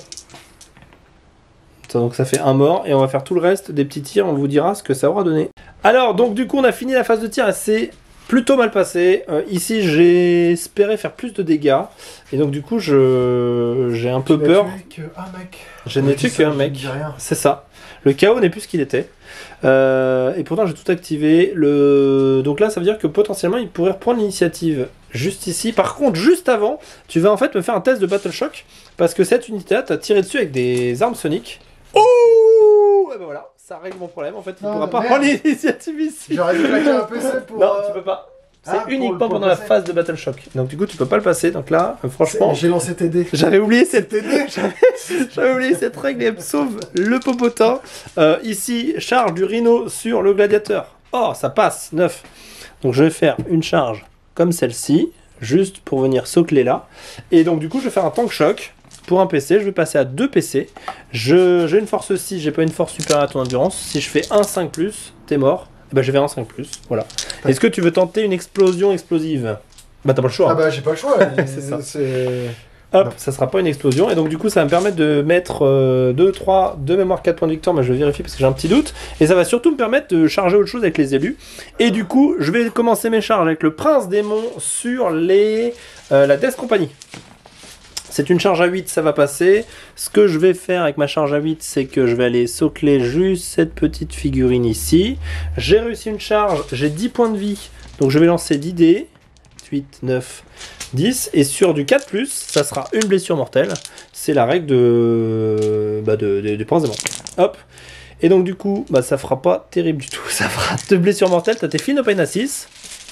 Ça, donc ça fait un mort, et on va faire tout le reste des petits tirs, on vous dira ce que ça aura donné. Alors, donc du coup on a fini la phase de tir, et c'est plutôt mal passé. Euh, ici j'ai espéré faire plus de dégâts, et donc du coup je j'ai un peu peur. Tu n'as tué qu'un mec. Je n'ai tué qu'un mec, c'est ça. Le chaos n'est plus ce qu'il était. Euh, et pourtant j'ai tout activé. Le... Donc là ça veut dire que potentiellement il pourrait reprendre l'initiative juste ici. Par contre juste avant, tu vas en fait me faire un test de Battle Shock. Parce que cette unité là, tu as tiré dessus avec des armes soniques. Oh, et ben voilà, ça règle mon problème. En fait il ne pourra pas merde. prendre l'initiative ici. J'aurais dû claquer un P C pour... Non, euh... tu peux pas. C'est ah, uniquement pour, pour pendant la phase de Battle Shock. Donc du coup tu peux pas le passer. Donc là euh, franchement... J'ai lancé T D. J'avais oublié cette T D. J'avais oublié cette règle et elle me sauve le popotin. Euh, ici, charge du rhino sur le gladiateur. Oh, ça passe, neuf. Donc je vais faire une charge comme celle-ci. Juste pour venir socler là. Et donc du coup je vais faire un tank shock. Pour un P C, je vais passer à deux P C. Je, j'ai une force six, j'ai pas une force supérieure à ton endurance. Si je fais un cinq plus, t'es mort. Bah, je vais en cinq plus, voilà. Est-ce que tu veux tenter une explosion explosive? Bah t'as pas le choix. Ah bah j'ai pas le choix. C'est ça. C'est... Hop, non. Ça sera pas une explosion. Et donc du coup ça va me permettre de mettre euh, deux, trois, de mémoire quatre points de victoire. Mais je vais vérifier parce que j'ai un petit doute. Et ça va surtout me permettre de charger autre chose avec les élus. Et du coup je vais commencer mes charges avec le Prince Démon sur les euh, la Death Company. C'est une charge à huit, ça va passer. Ce que je vais faire avec ma charge à huit, c'est que je vais aller socler juste cette petite figurine ici. J'ai réussi une charge, j'ai dix points de vie. Donc je vais lancer dix dés. huit, neuf, dix. Et sur du quatre plus, ça sera une blessure mortelle. C'est la règle de, bah de, de, de Prince Démon. Hop. Et donc du coup, bah, ça fera pas terrible du tout. Ça fera deux blessures mortelles. T'as tes Feel no pain à six.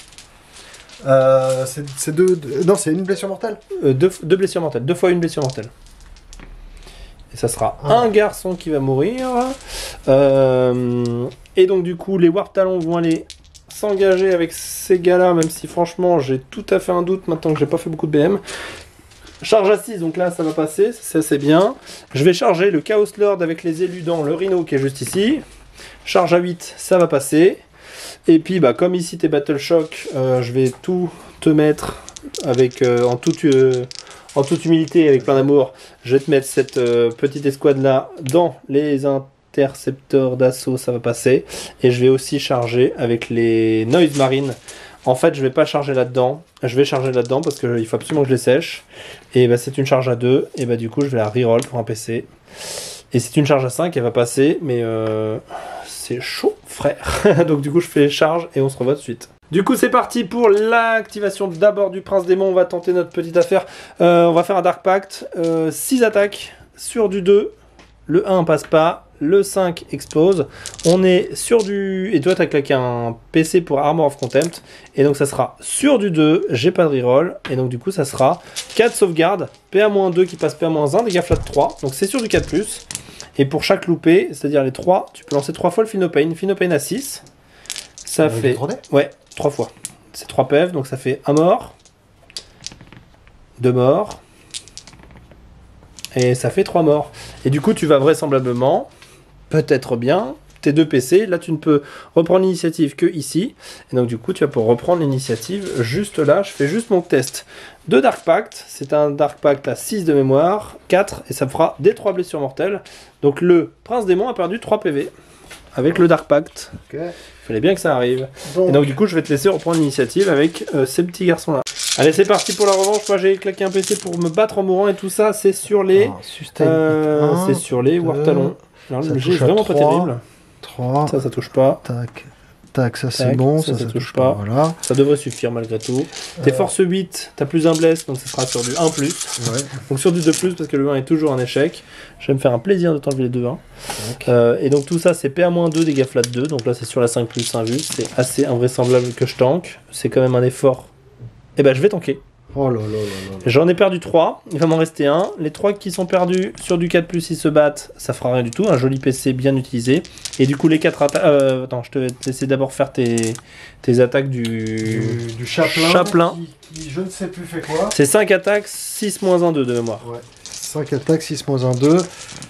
Euh, c'est deux, deux... Non, c'est une blessure mortelle. Euh, deux, deux blessures mortelles. Deux fois une blessure mortelle. Et ça sera ah. un garçon qui va mourir. Euh, et donc du coup, les Warp Talons vont aller s'engager avec ces gars-là, même si franchement, j'ai tout à fait un doute maintenant que j'ai pas fait beaucoup de B M. Charge à six, donc là, ça va passer. Ça, c'est bien. Je vais charger le Chaos Lord avec les élus dans le Rhino qui est juste ici. Charge à huit, ça va passer. Et puis, bah, comme ici, t'es Battle Shock, euh, je vais tout te mettre avec, euh, en, toute, euh, en toute humilité, avec plein d'amour. Je vais te mettre cette euh, petite escouade-là dans les intercepteurs d'assaut, ça va passer. Et je vais aussi charger avec les Noise Marines. En fait, je vais pas charger là-dedans. Je vais charger là-dedans parce qu'il faut absolument que je les sèche. Et bah, c'est une charge à deux. Et bah, du coup, je vais la reroll pour un P C. Et c'est une charge à cinq, elle va passer. Mais euh, c'est chaud, frère. Donc, du coup, je fais charge et on se revoit tout de suite. Du coup, c'est parti pour l'activation d'abord du Prince Démon. On va tenter notre petite affaire. Euh, on va faire un Dark Pact. Euh, six attaques sur du deux. Le un passe pas. Le cinq explose. On est sur du... Et toi, tu as claqué un P C pour Armor of Contempt. Et donc, ça sera sur du deux. J'ai pas de reroll. Et donc, du coup, ça sera quatre sauvegardes. P A moins deux qui passe P A moins un. Dégâts flat trois. Donc, c'est sur du quatre plus. Et pour chaque loupé, c'est-à-dire les trois, tu peux lancer trois fois le Feel no pain. Feel no pain à six. Ça euh, fait... Ouais, trois fois. C'est trois P F. Donc, ça fait un mort. Deux morts. Et ça fait trois morts. Et du coup, tu vas vraisemblablement... Peut-être bien tes deux P C. Là, tu ne peux reprendre l'initiative que ici. Et donc, du coup, tu vas pouvoir reprendre l'initiative juste là. Je fais juste mon test de Dark Pact. C'est un Dark Pact à six de mémoire, quatre, et ça me fera des trois blessures mortelles. Donc, le Prince Démon a perdu trois P V avec le Dark Pact. Okay. Il fallait bien que ça arrive. Donc, et donc, du coup, je vais te laisser reprendre l'initiative avec euh, ces petits garçons-là. Allez, c'est parti pour la revanche. Moi, j'ai claqué un P C pour me battre en mourant et tout ça. C'est sur les... Ah, euh, c'est sur les War Talons. Alors, le jeu est vraiment pas terrible. trois. Ça, ça touche pas. Tac. Tac, ça c'est bon. Ça, Ça, ça, ça touche pas. pas. Voilà. Ça devrait suffire malgré tout. Euh... Tes forces huit, t'as plus un bless, donc ça sera sur du un plus. Ouais. Donc sur du deux plus, parce que le un est toujours un échec. Je vais me faire un plaisir de t'enlever les deux un. Euh, et donc tout ça, c'est P A moins deux, dégâts flat deux. Donc là, c'est sur la cinq plus un vue. C'est assez invraisemblable que je tank. C'est quand même un effort. Et ben, je vais tanker. Oh là là là là. J'en ai perdu trois, il va m'en rester un. Les trois qui sont perdus sur du quatre plus, ils se battent, ça fera rien du tout. Un joli P C bien utilisé. Et du coup, les quatre attaques. Euh, attends, je te laisse d'abord faire tes, tes attaques du. Du, du chaplain. chaplain. Qui, qui, je ne sais plus, fait quoi. C'est cinq attaques, six moins un deux de mémoire. Ouais. cinq attaques, six moins un deux.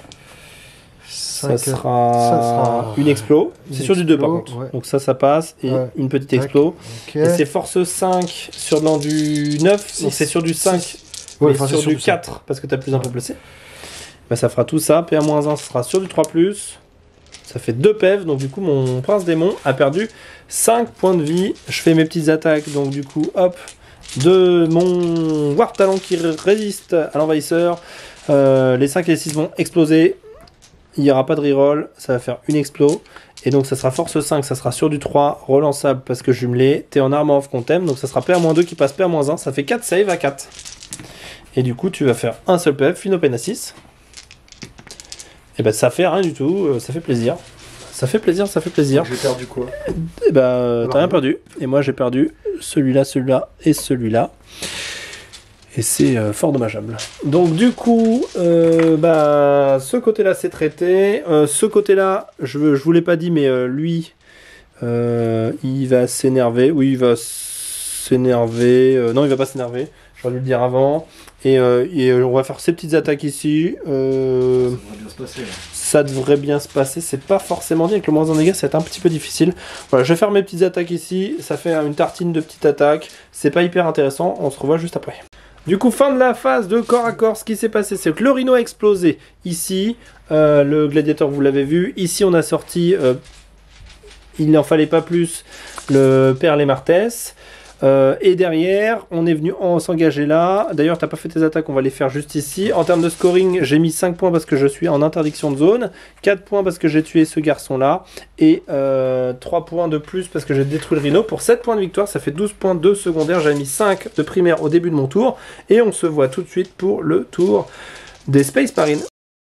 Ça sera... ça sera une explo. C'est sur du deux par contre. Ouais. Donc ça, ça passe. Et ouais. Une petite explo. Okay. Et c'est force cinq sur dans du neuf. six. Donc c'est sur du cinq. Ouais, mais sur, sur du quatre. cinq. Parce que tu as plus un peu placé. Bah, ça fera tout ça. P A moins un, ça sera sur du trois plus. Ça fait deux P E V. Donc du coup, mon Prince Démon a perdu cinq points de vie. Je fais mes petites attaques. Donc du coup, hop. De mon War Talon qui résiste à l'envahisseur. Euh, les cinq et les six vont exploser. Il n'y aura pas de reroll, ça va faire une explo. Et donc ça sera force cinq, ça sera sur du trois, relançable parce que jumelé. T'es en Armor of Contempt, donc ça sera P A moins deux qui passe P A moins un, ça fait quatre save à quatre. Et du coup tu vas faire un seul P F, Fino Pen à six. Et ben ça fait rien du tout, ça fait plaisir. Ça fait plaisir, ça fait plaisir. J'ai perdu quoi? Et ben t'as rien perdu. Et moi j'ai perdu celui-là, celui-là et celui-là. Et c'est euh, fort dommageable. Donc du coup, euh, bah, ce côté-là c'est traité. Euh, ce côté-là, je je vous l'ai pas dit, mais euh, lui, euh, il va s'énerver. Oui, il va s'énerver. Euh, non, il va pas s'énerver. J'aurais dû le dire avant. Et, euh, et euh, on va faire ces petites attaques ici. Euh, ça devrait bien se passer. Là. Ça devrait bien se passer. C'est pas forcément dit. Avec le moins un dégâts, c'est un petit peu difficile. Voilà, je vais faire mes petites attaques ici. Ça fait une tartine de petites attaques. C'est pas hyper intéressant. On se revoit juste après. Du coup, fin de la phase de corps à corps, ce qui s'est passé, c'est que le Rhino a explosé ici, euh, le gladiateur, vous l'avez vu, ici on a sorti, euh, il n'en fallait pas plus, le Perle et Martès, euh, et derrière, on est venu s'engager là, d'ailleurs t'as pas fait tes attaques, on va les faire juste ici. En termes de scoring, j'ai mis cinq points parce que je suis en interdiction de zone, quatre points parce que j'ai tué ce garçon là, et euh, trois points de plus parce que j'ai détruit le Rhino. Pour sept points de victoire, ça fait douze points de secondaire, j'avais mis cinq de primaire au début de mon tour, et on se voit tout de suite pour le tour des Space Marines.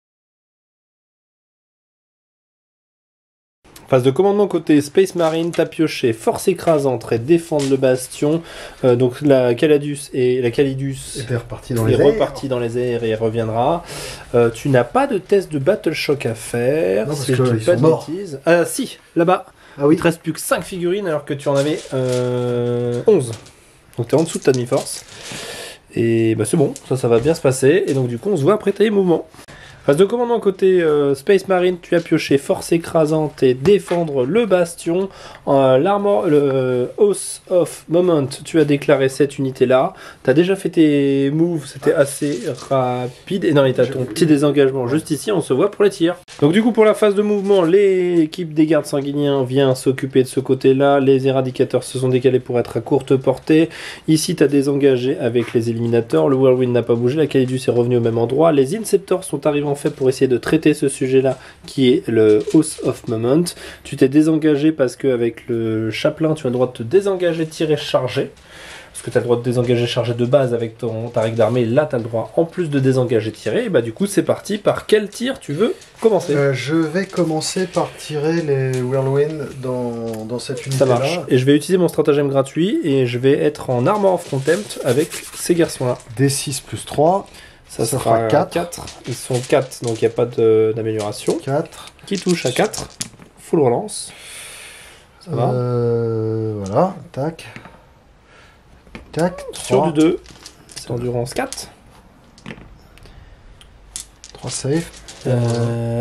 Phase de commandement côté Space Marine, t'as pioché force écrasante et défendre le bastion. Euh, donc la Calidus et la Calidus est repartie dans, est les reparti dans les airs et elle reviendra. Euh, tu n'as pas de test de Battle Shock à faire. Non, parce si que je dis pas de bêtises. Ah si, là-bas. Ah oui. Il te reste plus que cinq figurines alors que tu en avais euh, onze. Donc tu es en dessous de ta demi-force. Et bah c'est bon, ça ça va bien se passer. Et donc du coup on se voit après tes mouvements. Phase de commandement côté euh, Space Marine, tu as pioché force écrasante et défendre le bastion. Euh, L'armor, le House of Moment, tu as déclaré cette unité là. Tu as déjà fait tes moves, c'était assez rapide. Et non, et tu as ton petit désengagement juste ici, on se voit pour les tirs. Donc du coup pour la phase de mouvement, l'équipe des gardes sanguiniens vient s'occuper de ce côté là. Les éradicateurs se sont décalés pour être à courte portée. Ici tu as désengagé avec les éliminateurs. Le Whirlwind n'a pas bougé, la Calidus est revenue au même endroit. Les Inceptors sont arrivés en fait pour essayer de traiter ce sujet-là qui est le House of Moment. Tu t'es désengagé parce qu'avec le chaplain, tu as le droit de te désengager, tirer, charger. Parce que tu as le droit de désengager, charger de base avec ton, ta règle d'armée. Là, tu as le droit en plus de désengager, tirer. Et bah du coup, c'est parti. Par quel tir tu veux commencer? euh, Je vais commencer par tirer les Whirlwind dans, dans cette unité-là. Ça marche. Et je vais utiliser mon stratagème gratuit et je vais être en Armor of Contempt avec ces garçons-là. D six plus trois. Ça, ça sera quatre. quatre. Ils sont quatre, donc il n'y a pas d'amélioration. quatre. Qui touche à quatre. Full relance. Ça va. Euh, voilà, tac. Tac. Sur du deux. C'est endurance quatre. trois save. Euh, hop.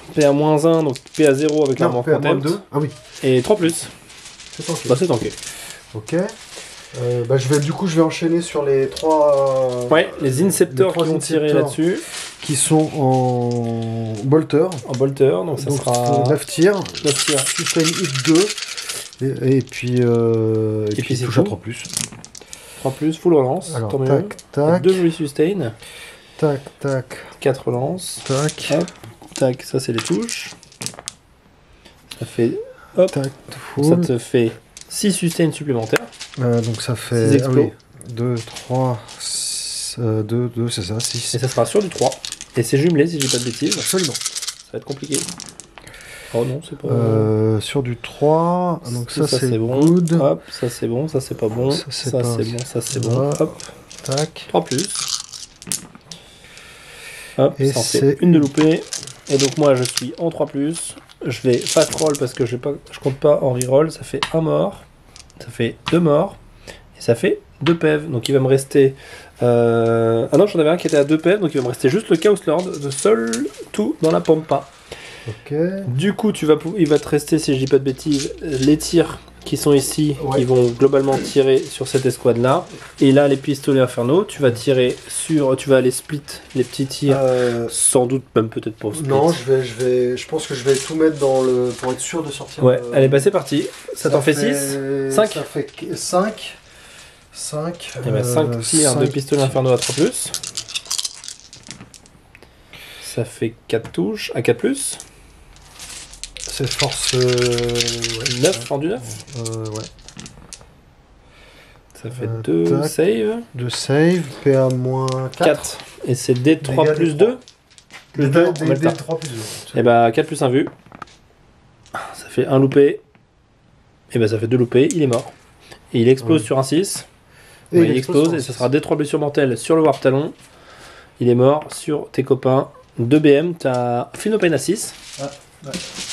P A moins un, donc P A zéro avec l'arme en P A moins contempt. deux. Ah oui. Et trois plus. C'est tanké. Bah c'est tanké. Ok. Euh, bah, je vais, du coup, je vais enchaîner sur les trois... euh, Ouais, les Inceptors les trois qui vont tirer Inceptors là-dessus. qui sont en bolter. En bolter, donc ça Donc, sera neuf tirs. neuf tirs. Sustain hit deux. Et, et puis, euh, et Et puis, puis c'est touche à tout. trois plus. trois plus, full relance. Alors, tant mieux. tac, tac, deux jolis sustain. tac, tac, quatre relances. tac, Hop, tac, ça c'est les touches. Ça fait. Hop, tac, ça full. te fait six sustain supplémentaires. Euh, donc ça six fait explos. deux, trois, deux, deux, c'est ça, six. Et ça sera sur du trois. Et c'est jumelé si j'ai pas de bêtises. Absolument. Ça va être compliqué. Oh non, c'est pas. Euh, sur du trois, donc ça, c'est bon. good. Hop, ça c'est bon, ça c'est pas bon. Ça, Ça c'est c'est pas- bon, ça c'est Voilà. bon. Hop, Tac. trois plus. Hop, Et ça en fait c'est- une de loupée. Et donc moi je suis en trois plus. Je vais fast roll parce que je, vais pas, je compte pas en reroll. Ça fait un mort. Ça fait deux morts. Et ça fait deux P E V. Donc il va me rester. Euh... Ah non, j'en avais un qui était à deux P E V. Donc il va me rester juste le Chaos Lord. De seul tout dans la pampa. Ok. Du coup, tu vas pou- il va te rester, si je dis pas de bêtises, les tirs qui sont ici, Ouais. qui vont globalement tirer sur cette escouade-là. Et là, les pistolets infernaux, tu vas tirer sur, tu vas aller split les petits tirs, Euh, sans doute même peut-être pour split. non, je vais, je vais, je pense que je vais tout mettre dans le pour être sûr de sortir. Ouais, le- allez, bah c'est parti. Ça, t'en fait six. cinq. Ça fait cinq. cinq. Et bah cinq tirs de pistolets infernaux à trois plus. Ça fait quatre touches à quatre plus. C'est force. Euh, ouais. neuf en du neuf. Euh, ouais. Ça fait Euh, deux tac. save. De save, P A moins quatre. quatre. Et c'est D trois Dégâts plus des deux. Plus deux, on met le tard. trois plus deux. Et bah quatre plus un vu. Ça fait un loupé. Et bah ça fait deux loupés, il est mort. Et il explose Ouais. sur un six. Et Ouais, il il explose explose sur un et ça six. sera D trois blessures mortelles sur le Warp Talon. Il est mort sur tes copains. deux B M, t'as Philopane à six. Ah, ouais.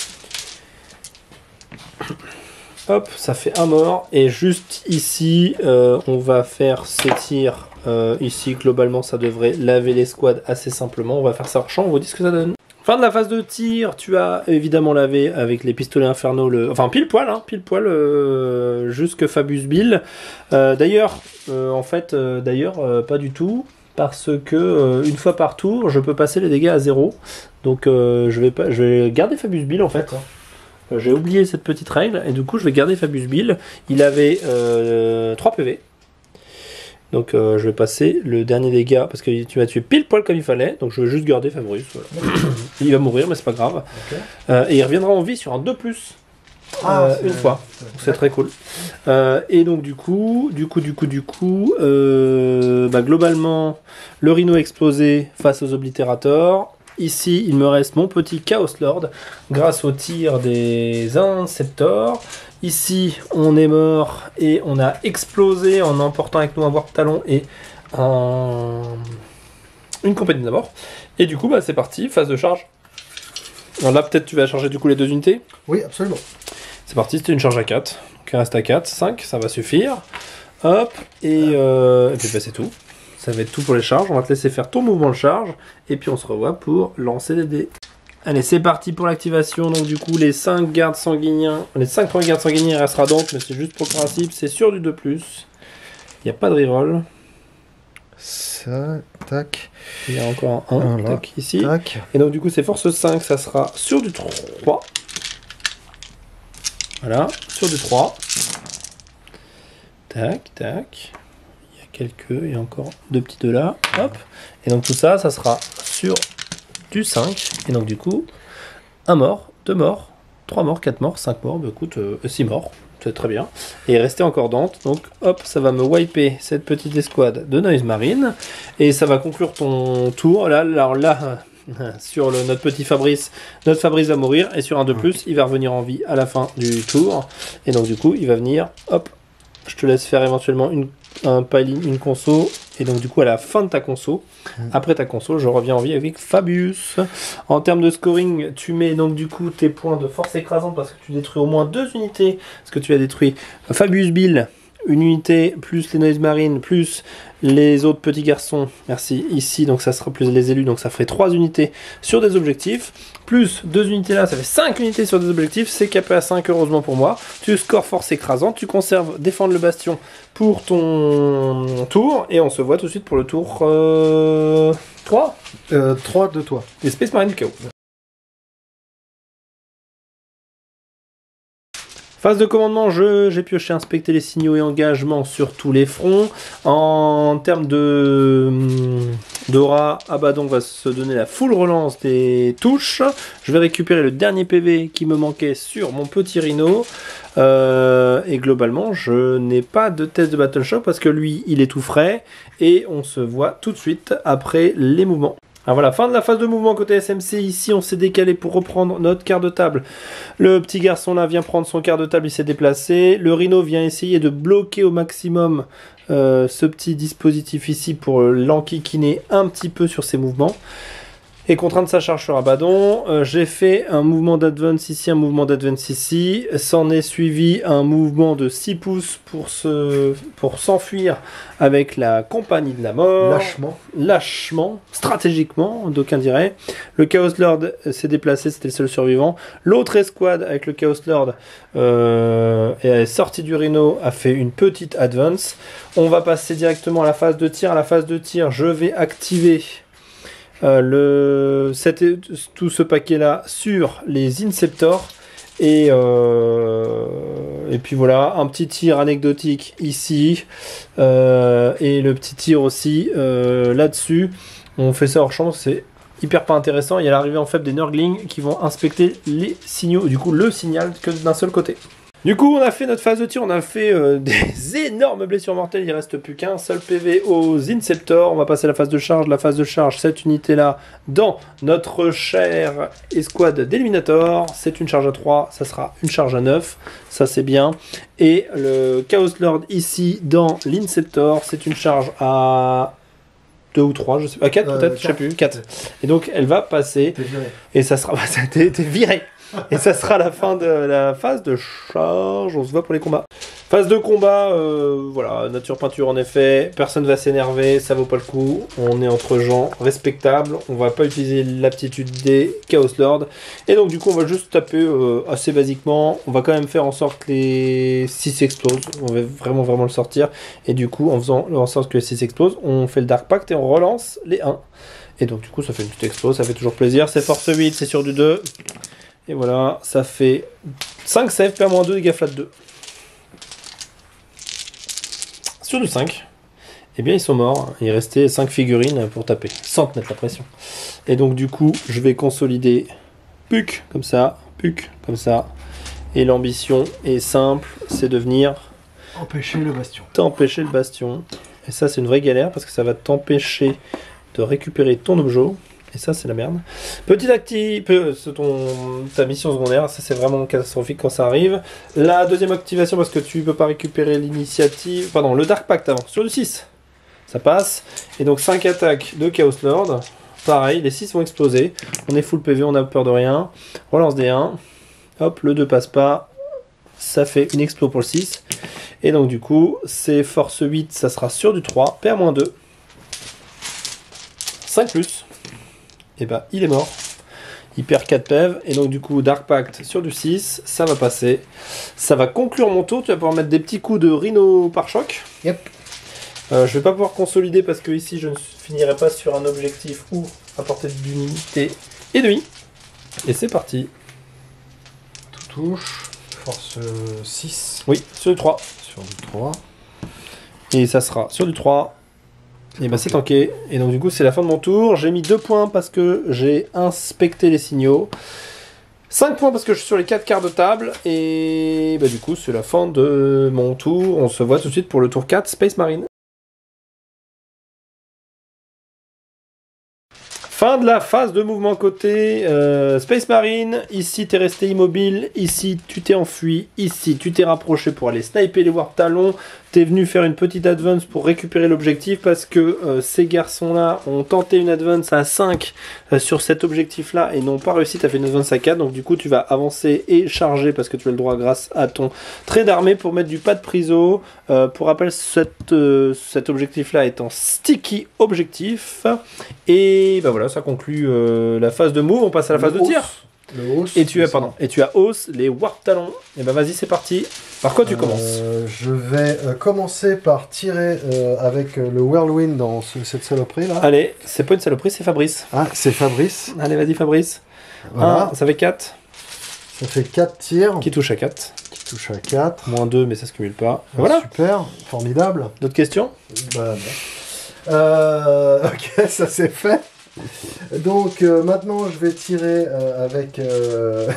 Hop, ça fait un mort. Et juste ici, euh, on va faire ces tirs. Euh, ici, globalement, ça devrait laver les squads assez simplement. On va faire ça hors champ, on vous dit ce que ça donne. Fin de la phase de tir, tu as évidemment lavé avec les pistolets infernaux, le... enfin pile poil, hein, pile poil, euh, jusque Fabius Bill. Euh, d'ailleurs, euh, en fait, euh, d'ailleurs, euh, pas du tout, parce que euh, une fois par tour, je peux passer les dégâts à zéro. Donc euh, je vais pas, je vais garder Fabius Bill en fait. D'accord. Euh, J'ai oublié cette petite règle et du coup je vais garder Fabius Bill. Il avait euh, trois P V. Donc euh, je vais passer le dernier dégât parce que tu m'as tué pile poil comme il fallait. Donc je vais juste garder Fabrice. Voilà. Il va mourir mais c'est pas grave. Ok. Euh, et il reviendra en vie sur un deux plus. Ah, euh, c'est- une fois. Donc c'est très cool. Euh, et donc du coup, du coup, du coup, du coup, euh, bah, globalement, le Rhino explosé face aux Oblitérators. Ici, il me reste mon petit Chaos Lord grâce au tir des Inceptors. Ici, on est mort et on a explosé en emportant avec nous un Warp Talon et un... une compagnie de la mort. Et du coup, bah, c'est parti, phase de charge. Alors là, peut-être tu vas charger du coup les deux unités. Oui, absolument. C'est parti, c'était une charge à quatre. Donc il reste à quatre, cinq, ça va suffire. Hop, et, euh, et puis bah, c'est tout. Ça va être tout pour les charges. On va te laisser faire ton mouvement de charge. Et puis on se revoit pour lancer les dés. Allez, c'est parti pour l'activation. Donc du coup, les cinq gardes sanguiniens, les cinq premiers gardes sanguiniens, il restera donc, mais c'est juste pour le principe. C'est sur du deux plus. Il n'y a pas de reroll. Ça, tac, Il y a encore un un, Un là. tac, ici. tac. Et donc du coup c'est force cinq, ça sera sur du trois. Voilà, sur du trois. Tac, tac. Il y a quelques, il y a encore deux petits deux là. Hop. Et donc tout ça, ça sera sur du cinq. Et donc du coup, un mort, deux morts, trois morts, quatre morts, cinq morts. Bah écoute, euh, six morts. C'est très bien. Et rester encore dente. Donc hop, ça va me wiper cette petite escouade de Noise Marine. Et ça va conclure ton tour. Là, alors là, sur le, notre petit Fabrice, notre Fabrice va mourir. Et sur un deux plus, il va revenir en vie à la fin du tour. Et donc du coup, il va venir, hop, je te laisse faire éventuellement une, un piling, une conso. Et donc du coup, à la fin de ta conso, après ta conso, je reviens en vie avec Fabius. En termes de scoring, tu mets donc du coup tes points de force écrasante parce que tu détruis au moins deux unités. Parce que tu as détruit Fabius Bill, une unité, plus les Noise Marines, plus les autres petits garçons, merci, ici, donc ça sera plus les élus, donc ça ferait trois unités sur des objectifs, plus deux unités là, ça fait cinq unités sur des objectifs, c'est capé à cinq, heureusement pour moi. Tu scores force écrasante, tu conserves défendre le bastion pour ton tour, et on se voit tout de suite pour le tour euh... trois euh, trois de toi. Les Space Marine K O. Phase de commandement, j'ai pioché inspecter les signaux et engagements sur tous les fronts. En termes de d'aura, Abaddon va se donner la full relance des touches. Je vais récupérer le dernier P V qui me manquait sur mon petit Rhino. Euh, et globalement, je n'ai pas de test de Battle Shock parce que lui, il est tout frais. Et on se voit tout de suite après les mouvements. Alors voilà, fin de la phase de mouvement côté S M C. Ici, on s'est décalé pour reprendre notre quart de table. Le petit garçon là vient prendre son quart de table, il s'est déplacé. Le Rhino vient essayer de bloquer au maximum euh, ce petit dispositif ici pour l'enquiquiner un petit peu sur ses mouvements. Et contrainte sa charge sur Abaddon. Euh, J'ai fait un mouvement d'advance ici, un mouvement d'advance ici. S'en est suivi un mouvement de six pouces pour se, pour s'enfuir avec la compagnie de la mort. Lâchement. Lâchement, stratégiquement, d'aucuns diraient. Le Chaos Lord s'est déplacé, c'était le seul survivant. L'autre escouade avec le Chaos Lord euh, est sorti du Rhino, a fait une petite advance. On va passer directement à la phase de tir. À la phase de tir, je vais activer Euh, le, cette, tout ce paquet là sur les Inceptors et, euh, et puis voilà un petit tir anecdotique ici euh, et le petit tir aussi euh, là dessus. On fait ça hors champ, c'est hyper pas intéressant. Il y a l'arrivée en faible des Nurglings qui vont inspecter les signaux, du coup le signal que d'un seul côté. Du coup, on a fait notre phase de tir, on a fait euh, des énormes blessures mortelles, il ne reste plus qu'un seul P V aux Inceptors. On va passer à la phase de charge. La phase de charge, cette unité-là, dans notre chère escouade d'Eliminator. C'est une charge à trois, ça sera une charge à neuf, ça c'est bien. Et le Chaos Lord ici, dans l'Inceptor, c'est une charge à deux ou trois, je sais pas, à quatre euh, peut-être, je sais plus, quatre. Et donc, elle va passer, et ça sera, t'es viré. Et ça sera la fin de la phase de charge. On se voit pour les combats. Phase de combat, euh, voilà, nature peinture en effet. Personne va s'énerver, ça vaut pas le coup. On est entre gens respectables. On va pas utiliser l'aptitude des Chaos Lords. Et donc du coup, on va juste taper euh, assez basiquement. On va quand même faire en sorte que les six explosent. On va vraiment vraiment le sortir. Et du coup, en faisant en sorte que les six explosent, on fait le Dark Pact et on relance les un. Et donc du coup, ça fait une petite explose, ça fait toujours plaisir. C'est force huit, c'est sur du deux. Et voilà, ça fait cinq save, P A deux, dégâts flat deux. Sur du cinq, eh bien ils sont morts. Il restait cinq figurines pour taper, sans te mettre la pression. Et donc du coup, je vais consolider puc, comme ça, puc, comme ça. Et l'ambition est simple, c'est de venir empêcher le bastion. T'empêcher le bastion. Et ça, c'est une vraie galère, parce que ça va t'empêcher de récupérer ton objet. Et ça, c'est la merde. Petit actif, ton, ta mission secondaire, ça c'est vraiment catastrophique quand ça arrive. La deuxième activation, parce que tu peux pas récupérer l'initiative. Pardon, le Dark Pact avant, sur le six. Ça passe. Et donc cinq attaques de Chaos Lord. Pareil, les six vont exploser. On est full P V, on a peur de rien. Relance des un. Hop, le deux passe pas. Ça fait une explo pour le six. Et donc du coup, c'est force huit, ça sera sur du trois. P A deux. cinq plus. Et bah il est mort. Il perd quatre P E V. Et donc du coup Dark Pact sur du six. Ça va passer. Ça va conclure mon tour. Tu vas pouvoir mettre des petits coups de Rhino par choc. Yep. Euh, je vais pas pouvoir consolider parce que ici je ne finirai pas sur un objectif ou à portée d'une unité et demi. Et c'est parti. Tout touche. Force six. Oui, sur du trois. Sur du trois. Et ça sera sur du trois. Et bah c'est tanké, et donc du coup c'est la fin de mon tour. J'ai mis deux points parce que j'ai inspecté les signaux, cinq points parce que je suis sur les quatre quarts de table, et bah du coup c'est la fin de mon tour. On se voit tout de suite pour le tour quatre, Space Marine. Fin de la phase de mouvement côté euh, Space Marine. Ici, tu es resté immobile. Ici, tu t'es enfui. Ici, tu t'es rapproché pour aller sniper les Warp Talons. Tu es venu faire une petite advance pour récupérer l'objectif parce que euh, ces garçons-là ont tenté une advance à cinq euh, sur cet objectif-là et n'ont pas réussi. Tu as fait une advance à quatre. Donc, du coup, tu vas avancer et charger parce que tu as le droit grâce à ton trait d'armée pour mettre du pas de priso. Euh, pour rappel, cette, euh, cet objectif-là est en sticky objectif. Et ben voilà, ça conclut euh, la phase de move. On passe à la phase Le de hausse. tir. Le hausse, Et tu as, c'est pardon, et tu as hausse les Warp Talons. Et ben vas-y, c'est parti. Par quoi tu Euh, commences? Je vais euh, commencer par tirer euh, avec euh, le Whirlwind dans ce- cette saloperie là. Allez, c'est pas une saloperie, c'est Fabrice. Ah, c'est Fabrice. Allez, vas-y, Fabrice. Voilà. un, ça fait quatre. Ça fait quatre tirs Qui touche à quatre. qui touchent à quatre. Moins deux, mais ça se cumule pas. Voilà. Super, formidable. D'autres questions? Bah, bah. Euh, ok, ça c'est fait. Donc euh, maintenant je vais tirer euh, avec. Euh...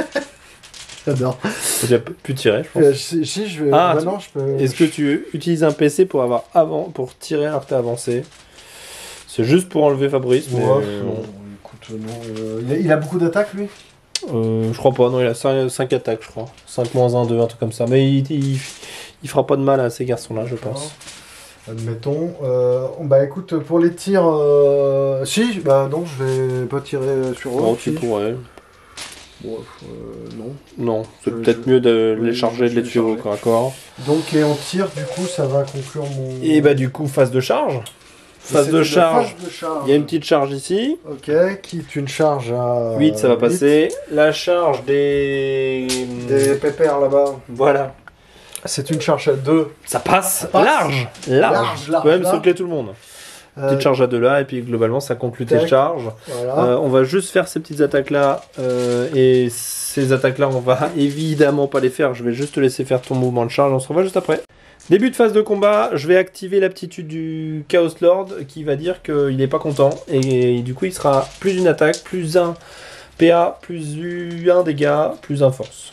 J'adore. Tu as pu tirer, je pense. Euh, si, si, je vais. Ah, maintenant je peux. Est-ce que tu utilises un P C pour avoir avant, pour tirer alors que t'as avancé? C'est juste pour enlever Fabrice, mais Ouais, euh, non, écoute, non. euh, il, a, il a beaucoup d'attaques lui. euh, je crois pas. Non, il a cinq attaques, je crois. cinq moins un, deux, un truc comme ça. Mais il, il, il fera pas de mal à ces garçons-là, je pense. Admettons. Euh, bah écoute, pour les tirs. Euh... Si, bah non, je vais pas tirer sur eux. Bon, tu si. pourrais. Bon, euh, non. Non, c'est Je- peut-être je- mieux de oui, les charger, je de vais les tuer au charger. corps à corps. Donc, et on tire, du coup, ça va conclure mon. Et bah du coup, phase de charge. Phase C'est de une charge. phase de charge. Il y a une petite charge ici. Ok, qui est une charge à. huit, ça va huit. passer. La charge des... Des pépères là-bas. Voilà. C'est une charge à deux. Ça passe, passe. large. Large. Large, Tu large, peux même large. sauter tout le monde. Euh, Petite charge à deux là, et puis globalement, ça conclut tes tac. charges. Voilà. Euh, on va juste faire ces petites attaques là. euh, et ces attaques là, on va évidemment pas les faire. Je vais juste te laisser faire ton mouvement de charge. On se revoit juste après. Début de phase de combat, je vais activer l'aptitude du Chaos Lord qui va dire qu'il n'est pas content. Et, et du coup, il sera plus une attaque, plus un P A, plus un dégâts, plus un force.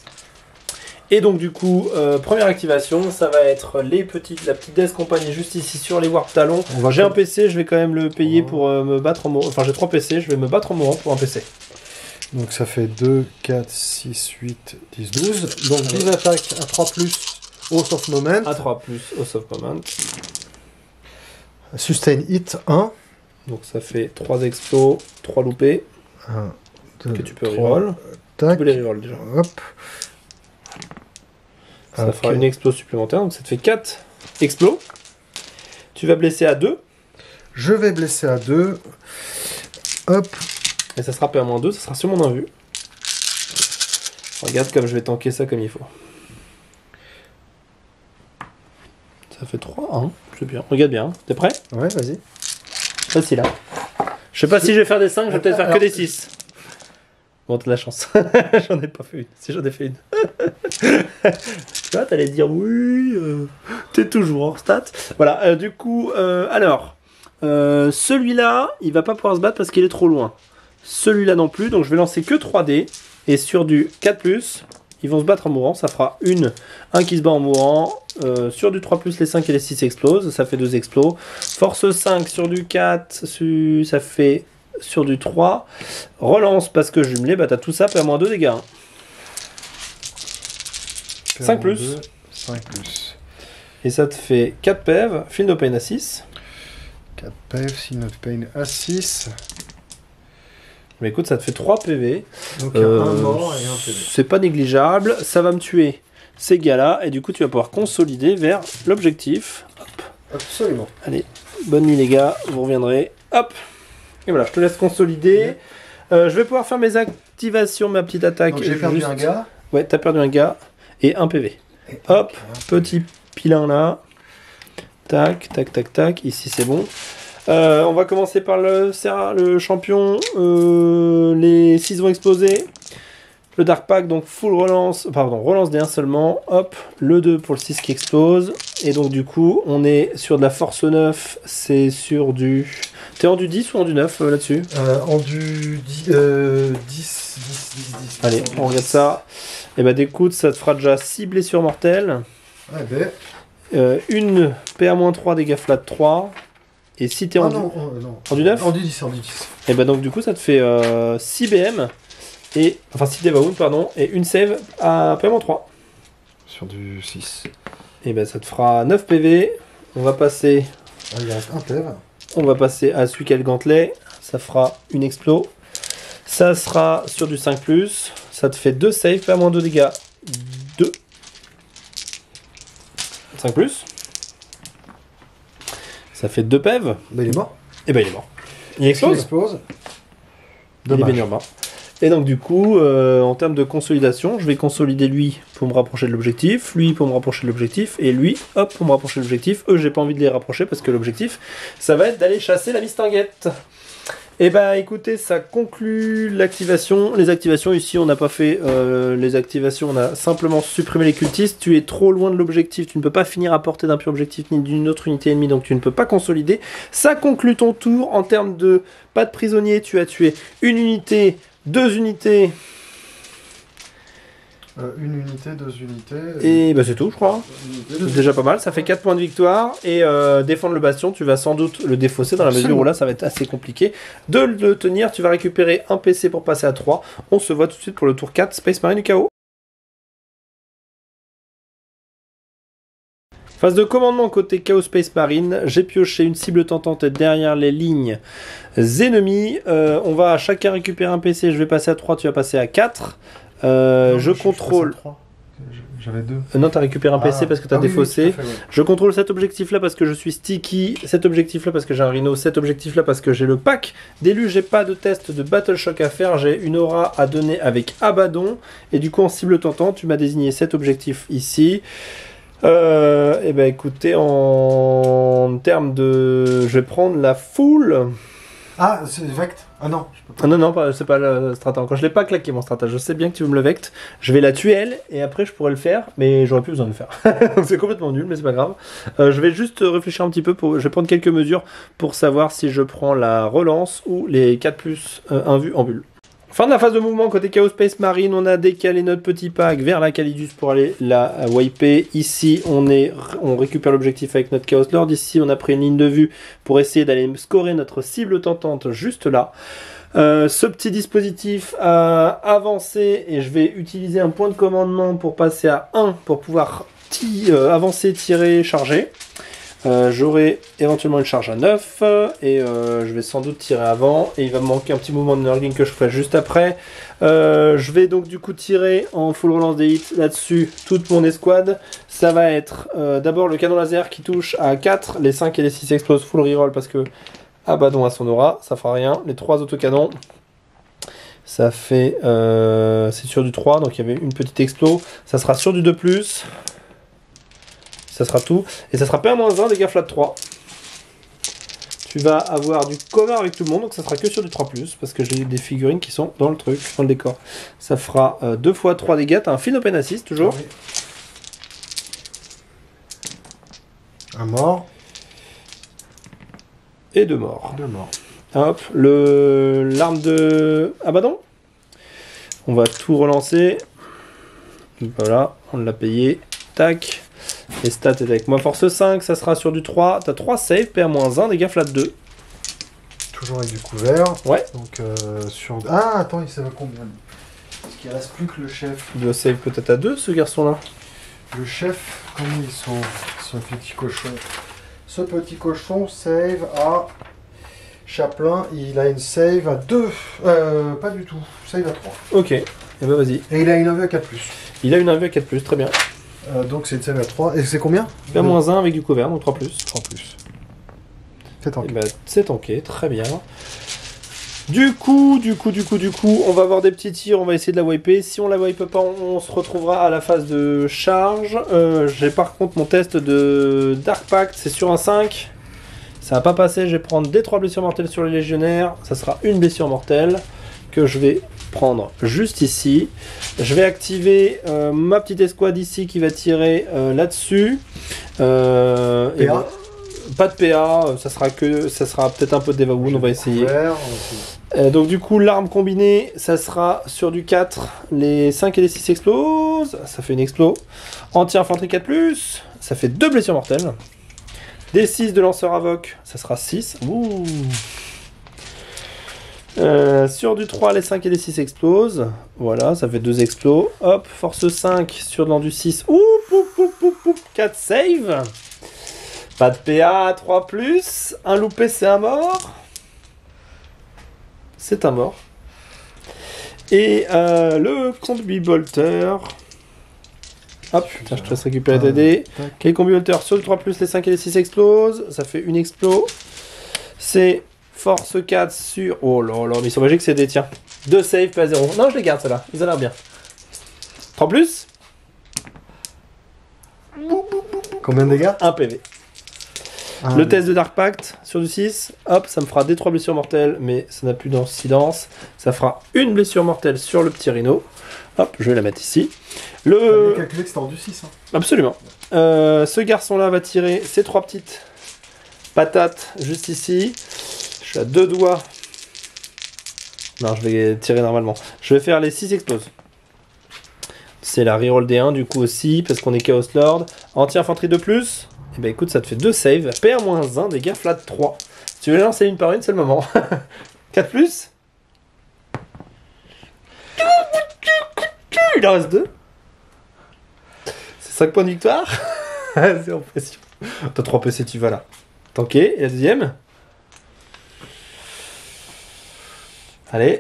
Et donc du coup, euh, première activation, ça va être les petites, la petite Death Company juste ici sur les Warp Talons. On va J'ai un com- P C, je vais quand même le payer Oh. pour euh, me battre en mourant. Enfin, j'ai trois P C, je vais me battre en mourant pour un P C. Donc ça fait deux, quatre, six, huit, dix, douze. Donc douze attaques à trois plus. Oath of Moment. A trois plus au soft moment. Sustain hit un. Donc ça fait trois explos, trois loupés un, deux, que tu peux trois. reroll. Tu Tac. peux les reroll déjà. Hop. Ça Ok. fera une explos supplémentaire, donc ça te fait quatre explos. Tu vas blesser à deux, Je vais blesser à deux. Hop. et ça sera P un deux, ça sera sur mon invue. Regarde comme je vais tanker ça comme il faut. Ça fait trois, un, c'est bien. Regarde bien, t'es prêt? Ouais, vas-y. Facile, là. Je sais pas si je vais faire des cinq, je vais peut-être faire que Alors- des six. Bon, t'as de la chance. J'en ai pas fait une. Si j'en ai fait une. Tu vois, t'allais dire oui, euh, t'es toujours en stat. Voilà, euh, du coup, euh, alors, euh, celui-là, il va pas pouvoir se battre parce qu'il est trop loin. Celui-là non plus, donc je vais lancer que trois dés. Et sur du quatre plus, ils vont se battre en mourant. Ça fera une, un qui se bat en mourant. Euh, sur du trois plus, les cinq et les six explosent. Ça fait deux explos. Force cinq sur du quatre, su- ça fait sur du trois. Relance parce que jumelé, bah t'as tout ça, fait à moins deux dégâts. hein. cinq plus. cinq plus. Et ça te fait quatre P E V, Feel No Pain à six. quatre P F, Seal Not Pain à six. Mais écoute, ça te fait trois P V. Donc il y a Euh, un mort et un P V. C'est pas négligeable. Ça va me tuer ces gars-là. Et du coup, tu vas pouvoir consolider vers l'objectif. Hop. Absolument. Allez, bonne nuit les gars. Vous reviendrez. Hop. Et voilà, je te laisse consolider. Euh, je vais pouvoir faire mes activations, ma petite attaque. Donc j'ai perdu juste- un gars. Ouais, t'as perdu un gars. Et un P V. Et Hop, un petit pilin là. Tac, tac, tac, tac. Ici, c'est bon. Euh, on va commencer par le, Serra- le champion. Euh, les six vont exploser. Le Dark Pack, donc full relance. Pardon, relance des un seulement. Hop, le deux pour le six qui explose. Et donc, du coup, on est sur de la force neuf. C'est sur du. T'es en du dix ou en du neuf euh, là-dessus? Euh, en du dix, euh, dix, dix, dix, dix. Allez, on regarde ça. Et bah, d'écoute, ça te fera déjà six blessures mortelles. Ouais, ben, Euh, une P A-trois dégâts flat trois. Et si t'es Ah en, non, oh, non. en du neuf, en du dix, en du dix. et bah donc du coup ça te fait euh, six B M, et, enfin six Devawound, pardon, et une save à paiement trois. Sur du six. Et bah ça te fera neuf P V. On va passer, Ah, il reste un P V. on va passer à celui qui a le gantelet. Ça fera une explo. Ça sera sur du cinq plus. Ça te fait deux saves, paiement deux dégâts. deux. cinq plus. Ça fait deux P E V. Bah, il est mort. Et ben il est mort. Il Il explose. explose. Il est Dommage. bien mort. Et donc du coup, euh, en termes de consolidation, je vais consolider lui pour me rapprocher de l'objectif, lui pour me rapprocher de l'objectif, et lui, hop, pour me rapprocher de l'objectif. Eux, j'ai pas envie de les rapprocher parce que l'objectif, ça va être d'aller chasser la mistinguette. Et bah écoutez, ça conclut l'activation. Les activations ici, on n'a pas fait euh, les activations, on a simplement supprimé les cultistes. Tu es trop loin de l'objectif, tu ne peux pas finir à portée d'un pur objectif ni d'une autre unité ennemie, donc tu ne peux pas consolider. Ça conclut ton tour en termes de pas de prisonniers. Tu as tué une unité, deux unités, Euh, une unité, deux unités. et bah c'est tout, je crois. Unité, C'est déjà pas mal, ça fait quatre points de victoire. Et euh, défendre le bastion, tu vas sans doute le défausser dans la mesure où là ça va être assez compliqué de le tenir. Tu vas récupérer un P C pour passer à trois. On se voit tout de suite pour le tour quatre, Space Marine du chaos. Phase de commandement côté Chaos Space Marine, j'ai pioché une cible tentante derrière les lignes ennemies. Euh, on va chacun récupérer un P C, je vais passer à trois, tu vas passer à quatre. Euh, Non, je suis contrôle... passé à trois. J'avais deux. Euh, non, tu as récupéré un P C Ah. parce que tu as Ah oui, oui, défaussé. tout à fait, ouais. Je contrôle cet objectif-là parce que je suis sticky, cet objectif-là parce que j'ai un rhino, cet objectif-là parce que j'ai le pack d'élu, j'ai pas de test de Battle Shock à faire, j'ai une aura à donner avec Abaddon, et du coup en cible tentant, tu m'as désigné cet objectif ici. Euh, et ben écoutez, en termes de... Je vais prendre la foule... Ah, c'est Vect. Ah non, je peux pas. Ah non, non, pas- c'est pas le strata. Encore, je l'ai pas claqué mon strata. Je sais bien que tu veux me le vecte. Je vais la tuer elle, et après je pourrais le faire, mais j'aurais plus besoin de le faire. C'est complètement nul, mais c'est pas grave. Euh, je vais juste réfléchir un petit peu. Pour... Je vais prendre quelques mesures pour savoir si je prends la relance ou les quatre plus euh, un vu en bulle. Fin de la phase de mouvement côté Chaos Space Marine, on a décalé notre petit pack vers la Calidus pour aller la wiper. Ici, on, est, on récupère l'objectif avec notre Chaos Lord. Ici, on a pris une ligne de vue pour essayer d'aller scorer notre cible tentante juste là. Euh, ce petit dispositif a avancé et je vais utiliser un point de commandement pour passer à un pour pouvoir euh, avancer, tirer, charger. Euh, J'aurai éventuellement une charge à neuf et euh, je vais sans doute tirer avant, et il va me manquer un petit mouvement de nurgling que je ferai juste après. Euh, je vais donc du coup tirer en full relance des hits là-dessus toute mon escouade. Ça va être euh, d'abord le canon laser qui touche à quatre, les cinq et les six explosent full reroll parce que Abaddon a son aura, ça fera rien. Les trois autocanons, ça fait euh, c'est sur du trois, donc il y avait une petite explo, ça sera sur du deux plus. Ça sera tout. Et ça sera P un moins un, dégâts flat trois. Tu vas avoir du cover avec tout le monde, donc ça sera que sur du trois plus, parce que j'ai des figurines qui sont dans le truc, dans le décor. Ça fera euh, deux fois trois dégâts. T'as un fin open assist, toujours. Ah oui. Un mort. Et deux morts. Deux morts. Hop, le l'arme de Abaddon. On va tout relancer. Voilà, on l'a payé. Tac. Les stats est avec moi. Force cinq, ça sera sur du trois. T'as trois saves, P un moins un, dégâts flat deux. Toujours avec du couvert. Ouais. Donc euh, sur... Ah, attends, il savait combien? Parce qu'il reste plus que le chef. Il doit save peut-être à deux, ce garçon-là. Le chef, comment ils sont, ce petit cochon? Ce petit cochon save à... Chaplin, il a une save à deux. Euh, pas du tout. Save à trois. Ok, et eh ben vas-y. Et il a une envie à quatre plus. Il a une invue à quatre plus, très bien. Euh, donc c'est une save à trois. Et c'est combien? P un moins un avec du couvert, donc trois plus. trois plus. C'est tanké. Et ben c'est tanké, très bien. Du coup, du coup, du coup, du coup, on va avoir des petits tirs, on va essayer de la wiper. Si on la wipe pas, on, on se retrouvera à la phase de charge. Euh, J'ai par contre mon test de Dark Pact, c'est sur un cinq. Ça va pas passer, je vais prendre des trois blessures mortelles sur les légionnaires. Ça sera une blessure mortelle que je vais prendre juste ici. Je vais activer euh, ma petite escouade ici qui va tirer euh, là-dessus. Euh, et P A. ben, pas de P A, ça sera que ça sera peut-être un peu de Devawound, on va essayer. Couvert, ok. Euh, donc du coup l'arme combinée, ça sera sur du quatre, les cinq et les six explosent, ça fait une explo. Anti-infanterie quatre plus, ça fait deux blessures mortelles. D six de lanceur avoc, ça sera six. Ouh. Euh, sur du trois, les cinq et les six explosent. Voilà, ça fait deux explos. Hop, force cinq sur de l'endu six. Ouh, poup, poup, poup, poup, quatre save. Pas de P A, trois plus. Un loupé, c'est un mort. C'est un mort. Et euh, le combi bolter. Hop, tiens, je te laisse récupérer tes dés. Quel combi bolter sur le trois plus, les cinq et les six explosent. Ça fait une explo. C'est force quatre sur. Oh là là, mais ils sont magiques, c'est des tiens. deux save, P A zéro. Non, je les garde, ceux-là. Ils ont l'air bien. trois plus. Combien de dégâts? un P V. Ah, le oui. test de Dark Pact sur du six, hop, ça me fera des trois blessures mortelles, mais ça n'a plus d'incidence. Ça fera une blessure mortelle sur le petit rhino. Hop, je vais la mettre ici. Le... J'avais calculé que c'était en du six. Hein. Absolument. Euh, ce garçon-là va tirer ces trois petites patates juste ici. Je suis à deux doigts. Non, je vais tirer normalement. Je vais faire les six exploses. C'est la reroll D un du coup aussi, parce qu'on est Chaos Lord. Anti-infanterie de plus. Et bah écoute, ça te fait deux saves. P R moins un, dégâts flat trois. Si tu veux les lancer une par une, c'est le moment. quatre plus. Il en reste deux. C'est cinq points de victoire. C'est en pression. T'as trois P C, tu vas là. Tanké. Et la deuxième. Allez.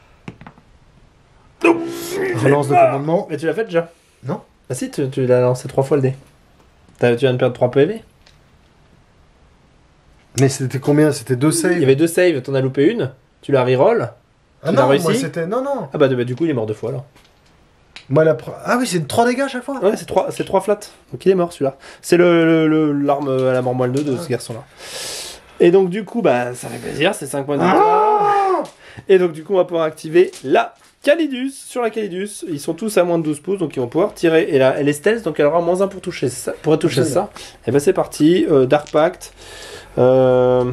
Relance de commandement. Mais tu l'as fait déjà? Non. Ah si, tu, tu l'as lancé trois fois le dé. T'as- Tu viens de perdre trois P V. Mais c'était combien? C'était deux saves. Il y avait deux saves, t'en as loupé une. Tu l'as reroll. Ah tu l'as non, réussi moi c'était. Non, non. Ah bah, bah du coup il est mort deux fois alors. Moi la pre- Ah oui, c'est trois dégâts à chaque fois. Ouais, c'est trois, c'est trois flats. Donc il est mort celui-là. C'est le, le- le- l'arme à la mort moelle de ce garçon-là. Et donc du coup, bah ça fait plaisir, c'est cinq points de victoire. Et donc du coup on va pouvoir activer la Calidus. Sur la Calidus, ils sont tous à moins de douze pouces, donc ils vont pouvoir tirer. Et là, elle est stealth, donc elle aura moins un pour toucher ça. Pour toucher ça. Et bah c'est parti. Euh, Dark Pact. Euh...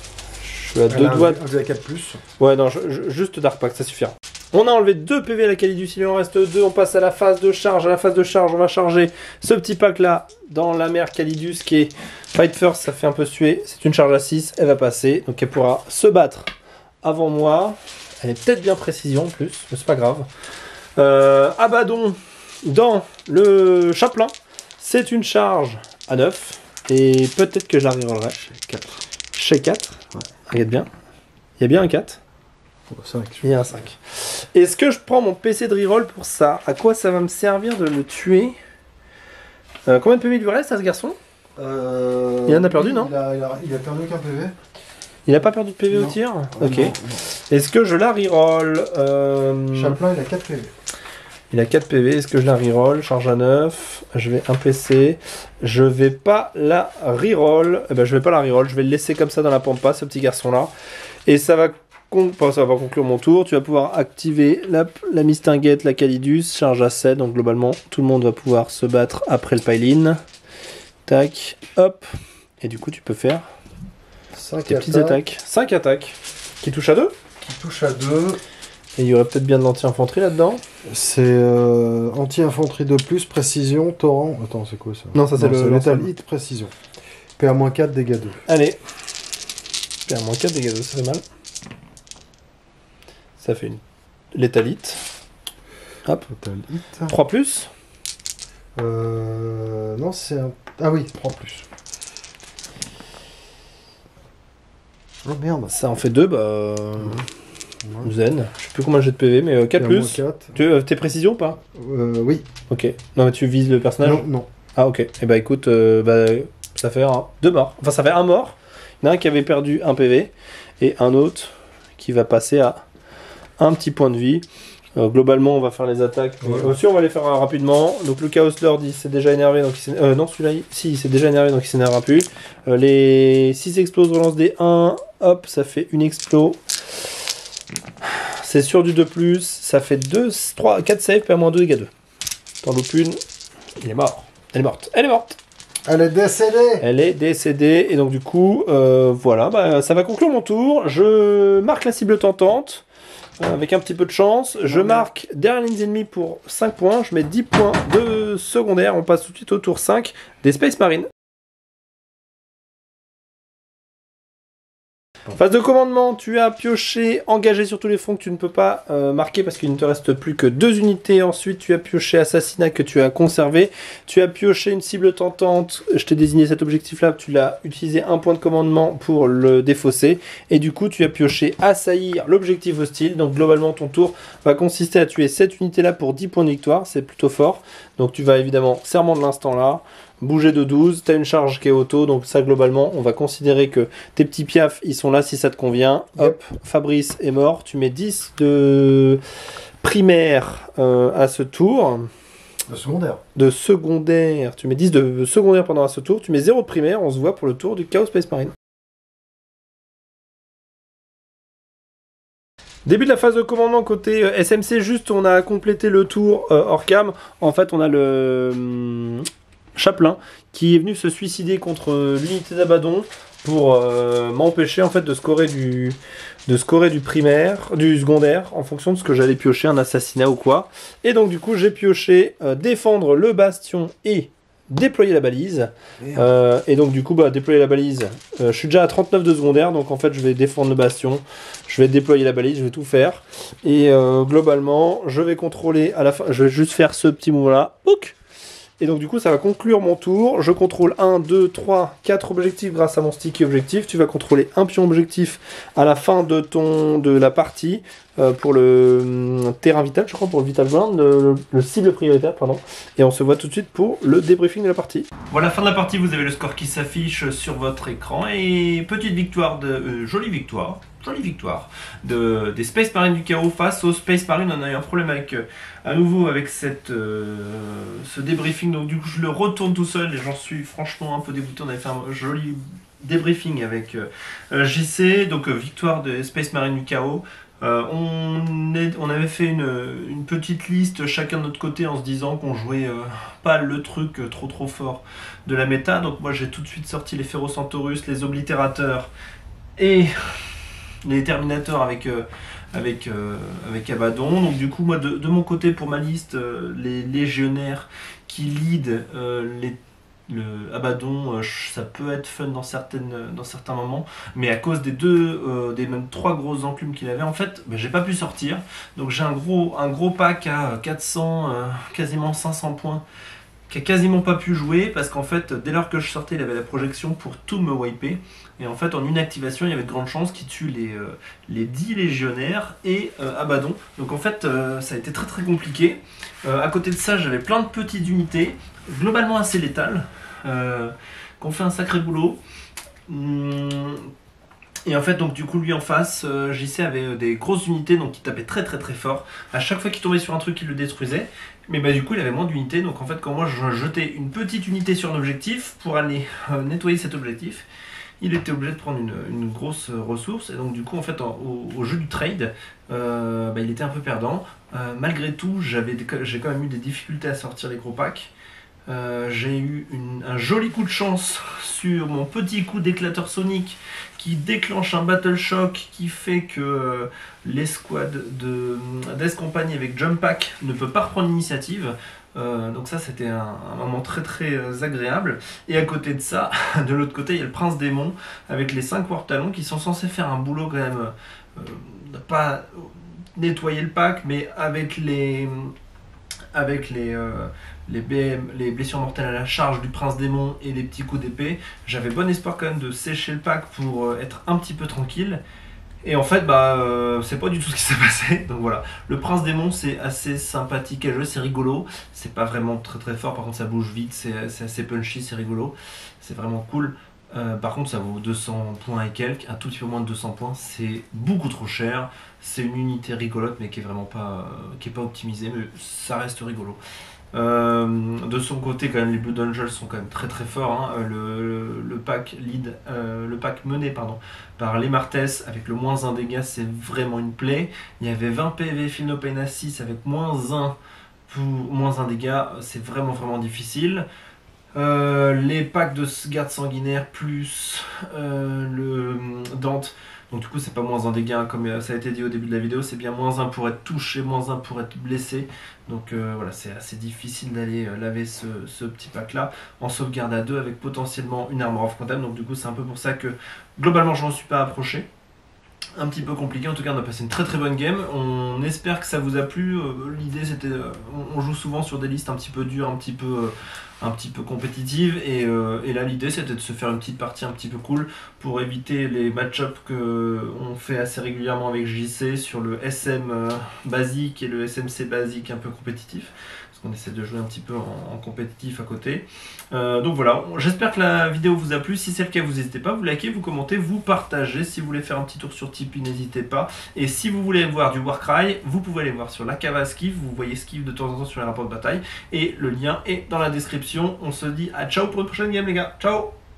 Je suis à deux doigts. Vous avez quatre plus. Ouais, non, je- je- juste Dark Pact, ça suffira. On a enlevé deux P V à la Calidus, il en reste deux. On passe à la phase de charge. À la phase de charge, on va charger ce petit pack là dans la mère Calidus qui est Fight First, ça fait un peu suer. C'est une charge à six, elle va passer. Donc elle pourra se battre avant moi. Elle est peut-être bien précision en plus, mais c'est pas grave. Euh, Abaddon dans le chaplain, c'est une charge à neuf. Et peut-être que je la rerollerai. quatre. Chez quatre. Ouais. Regarde bien. Il y a bien un quatre. cinq. Il y a un cinq. Est-ce que je prends mon P C de reroll pour ça? À quoi ça va me servir de le tuer? euh, Combien de P V il lui reste à ce garçon? Euh... Il en a perdu, non? il a, il, a, il a perdu qu'un P V. Il a pas perdu de P V Non. au tir? Euh, Ok. non, non. Est-ce que je la reroll? euh... Chaplain, il a quatre P V. Il a quatre P V. Est-ce que je la reroll? Charge à neuf. Je vais un P C. Je vais pas la reroll. Eh ben, je vais pas la reroll. Je vais le laisser comme ça dans la pampa, ce petit garçon-là. Et ça va, con... enfin, ça va conclure mon tour. Tu vas pouvoir activer la, la Mistinguette, la Calidus. Charge à sept. Donc globalement, tout le monde va pouvoir se battre après le pile-in. Tac. Hop. Et du coup, tu peux faire cinq tes petites attaques. cinq attaques. Qui touchent à deux. Qui touche à deux. Et il y aurait peut-être bien de l'anti-infanterie là-dedans. C'est euh, anti-infanterie de plus, précision, torrent. Attends, c'est quoi ça? Non, ça, c'est le- létal l'ensemble. hit, précision. P A moins quatre, dégâts deux. Allez. P R moins quatre dégâts deux, ça fait mal. Ça fait une létalite. Hop. Létal hit. trois plus. Euh... Non, c'est un... Ah oui, trois plus. Oh merde. Ça en fait deux, bah. Ouais. Zen. Je sais plus combien j'ai de P V, mais euh, quatre P A moins plus. quatre. Tu euh, t'es précision ou pas? Euh, oui. Ok. Non, mais tu vises le personnage? Non, non. Ah, ok. Et bah écoute, euh, bah, ça fait un- deux morts. Enfin, ça fait un mort. Il y en a un qui avait perdu un P V et un autre qui va passer à un petit point de vie. Euh, globalement, on va faire les attaques. Mais Ouais. aussi, on va les faire euh, rapidement. Donc, le Chaos Lord, il s'est déjà énervé. Donc il s'est- euh, non, celui-là, il... si, il s'est déjà énervé, donc il s'énervera plus. Euh, les six exploses relance des un. Hop, ça fait une explo. C'est sur du deux plus. Ça fait deux, trois, quatre saves, P R moins deux, dégâts deux. T'en loupes une. Il est mort. Elle est morte. Elle est morte. Elle est décédée. Elle est décédée. Et donc, du coup, euh, voilà. Bah, ça va conclure mon tour. Je marque la cible tentante. euh, Avec un petit peu de chance. Je marque derrière les ennemis pour cinq points. Je mets dix points de secondaire. On passe tout de suite au tour cinq des Space Marines. Phase de commandement, tu as pioché, engagé sur tous les fronts que tu ne peux pas euh, marquer parce qu'il ne te reste plus que deux unités. Ensuite, tu as pioché assassinat que tu as conservé. Tu as pioché une cible tentante. Je t'ai désigné cet objectif-là. Tu l'as utilisé un point de commandement pour le défausser. Et du coup, tu as pioché assaillir l'objectif hostile. Donc, globalement, ton tour va consister à tuer cette unité-là pour dix points de victoire. C'est plutôt fort. Donc, tu vas évidemment, serment de l'instant là. Bouger de douze, tu as une charge qui est auto, donc ça globalement on va considérer que tes petits piafs ils sont là si ça te convient. Hop, Fabrice est mort, tu mets dix de primaire euh, à ce tour. De secondaire. De secondaire, tu mets dix de secondaire pendant ce tour, tu mets zéro de primaire, on se voit pour le tour du Chaos Space Marine. Début de la phase de commandement côté euh, S M C, juste on a complété le tour euh, hors cam. En fait on a le... Hum, Chaplin qui est venu se suicider contre l'unité d'Abaddon pour euh, m'empêcher en fait de scorer du de scorer du primaire, du secondaire en fonction de ce que j'allais piocher, un assassinat ou quoi. Et donc du coup j'ai pioché euh, défendre le bastion et déployer la balise. Euh, et donc du coup bah déployer la balise, euh, je suis déjà à trente-neuf de secondaire, donc en fait je vais défendre le bastion, je vais déployer la balise, je vais tout faire. Et euh, globalement je vais contrôler à la fin, je vais juste faire ce petit move là. Ouc. Et donc du coup ça va conclure mon tour. Je contrôle un, deux, trois, quatre objectifs grâce à mon sticky objectif. Tu vas contrôler un pion objectif à la fin de ton de la partie euh, pour le hum, terrain vital, je crois, pour le vital ground, le, le cible prioritaire, pardon. Et on se voit tout de suite pour le débriefing de la partie. Voilà, fin de la partie, vous avez le score qui s'affiche sur votre écran. Et petite victoire, de euh, jolie victoire. Jolie victoire de, des Space Marines du Chaos face aux Space Marines. On a eu un problème avec, euh, à nouveau avec cette, euh, ce débriefing, donc du coup je le retourne tout seul et j'en suis franchement un peu dégoûté. On avait fait un joli débriefing avec euh, J C, donc euh, victoire des Space Marines du Chaos. Euh, on, est, on avait fait une, une petite liste chacun de notre côté en se disant qu'on jouait euh, pas le truc trop trop fort de la méta. Donc moi j'ai tout de suite sorti les Ferrocentaurus, les Oblitérateurs et les Terminators avec, euh, avec, euh, avec Abaddon. Donc du coup moi de, de mon côté pour ma liste, euh, les Légionnaires qui lead euh, les le Abaddon, euh, ça peut être fun dans, certaines, dans certains moments, mais à cause des deux, euh, des même trois grosses enclumes qu'il avait, en fait, bah, j'ai pas pu sortir. Donc j'ai un gros, un gros pack à quatre cents, euh, quasiment cinq cents points, qui a quasiment pas pu jouer, parce qu'en fait, dès lors que je sortais, il avait la projection pour tout me wiper. Et en fait, en une activation, il y avait de grandes chances qu'il tue les, euh, les dix légionnaires et euh, Abaddon. Donc en fait, euh, ça a été très très compliqué. Euh, à côté de ça, j'avais plein de petites unités, globalement assez létales, euh, qui ont fait un sacré boulot. Hum, Et en fait, donc du coup, lui en face, euh, J C avait euh, des grosses unités, donc il tapait très très très fort. À chaque fois qu'il tombait sur un truc, il le détruisait. Mais bah du coup, il avait moins d'unités. Donc en fait, quand moi je jetais une petite unité sur un objectif pour aller euh, nettoyer cet objectif, il était obligé de prendre une, une grosse ressource. Et donc du coup, en fait, en, au, au jeu du trade, euh, bah, il était un peu perdant. Euh, malgré tout, j'avais, j'ai quand même eu des difficultés à sortir les gros packs. Euh, j'ai eu une, un joli coup de chance sur mon petit coup d'éclateur sonique qui déclenche un battle shock qui fait que euh, l'escouade d'Es-Compagnie avec Jump Pack ne peut pas reprendre l'initiative. Euh, donc ça c'était un, un moment très très euh, agréable. Et à côté de ça, de l'autre côté, il y a le Prince Démon avec les cinq Warp Talons qui sont censés faire un boulot quand même, euh, pas nettoyer le pack, mais avec les... avec les, euh, les, B M, les blessures mortelles à la charge du Prince Démon et les petits coups d'épée, j'avais bon espoir quand même de sécher le pack pour euh, être un petit peu tranquille. Et en fait, bah, euh, c'est pas du tout ce qui s'est passé. Donc voilà, le Prince Démon c'est assez sympathique à jouer, c'est rigolo. C'est pas vraiment très très fort, par contre ça bouge vite, c'est assez punchy, c'est rigolo. C'est vraiment cool. Euh, par contre, ça vaut deux cents points et quelques, un tout petit peu moins de deux cents points, c'est beaucoup trop cher. C'est une unité rigolote, mais qui est vraiment pas, euh, qui est pas optimisée, mais ça reste rigolo. Euh, de son côté, quand même, les Blood Angels sont quand même très très forts. Hein. Le, le, le pack lead, euh, le pack mené pardon, par les Martes avec le moins un dégâts, c'est vraiment une plaie. Il y avait vingt P V Feel No Pain à six avec moins un pour moins un dégât, c'est vraiment vraiment difficile. Euh, les packs de garde sanguinaire plus euh, le Dante Donc du coup c'est pas moins un dégâts, hein, comme euh, ça a été dit au début de la vidéo, c'est bien moins un pour être touché, moins un pour être blessé. Donc euh, voilà, c'est assez difficile d'aller euh, laver ce, ce petit pack là en sauvegarde à deux avec potentiellement une Armor of Contempt. Donc du coup c'est un peu pour ça que globalement je m'en suis pas approché. Un petit peu compliqué, en tout cas on a passé une très très bonne game, on espère que ça vous a plu. Euh, l'idée c'était, euh, on joue souvent sur des listes un petit peu dures, un petit peu, euh, un petit peu compétitives, et, euh, et là l'idée c'était de se faire une petite partie un petit peu cool pour éviter les match-ups qu'on fait assez régulièrement avec J C sur le S M euh, basique et le S M C basique un peu compétitif. On essaie de jouer un petit peu en, en compétitif à côté. Euh, donc voilà, j'espère que la vidéo vous a plu. Si c'est le cas, vous n'hésitez pas, vous likez, vous commentez, vous partagez. Si vous voulez faire un petit tour sur Tipeee, n'hésitez pas. Et si vous voulez voir du Warcry, vous pouvez aller voir sur la cave à Skiff. Vous voyez Skiff de temps en temps sur les rapports de bataille. Et le lien est dans la description. On se dit à ciao pour une prochaine game les gars. Ciao!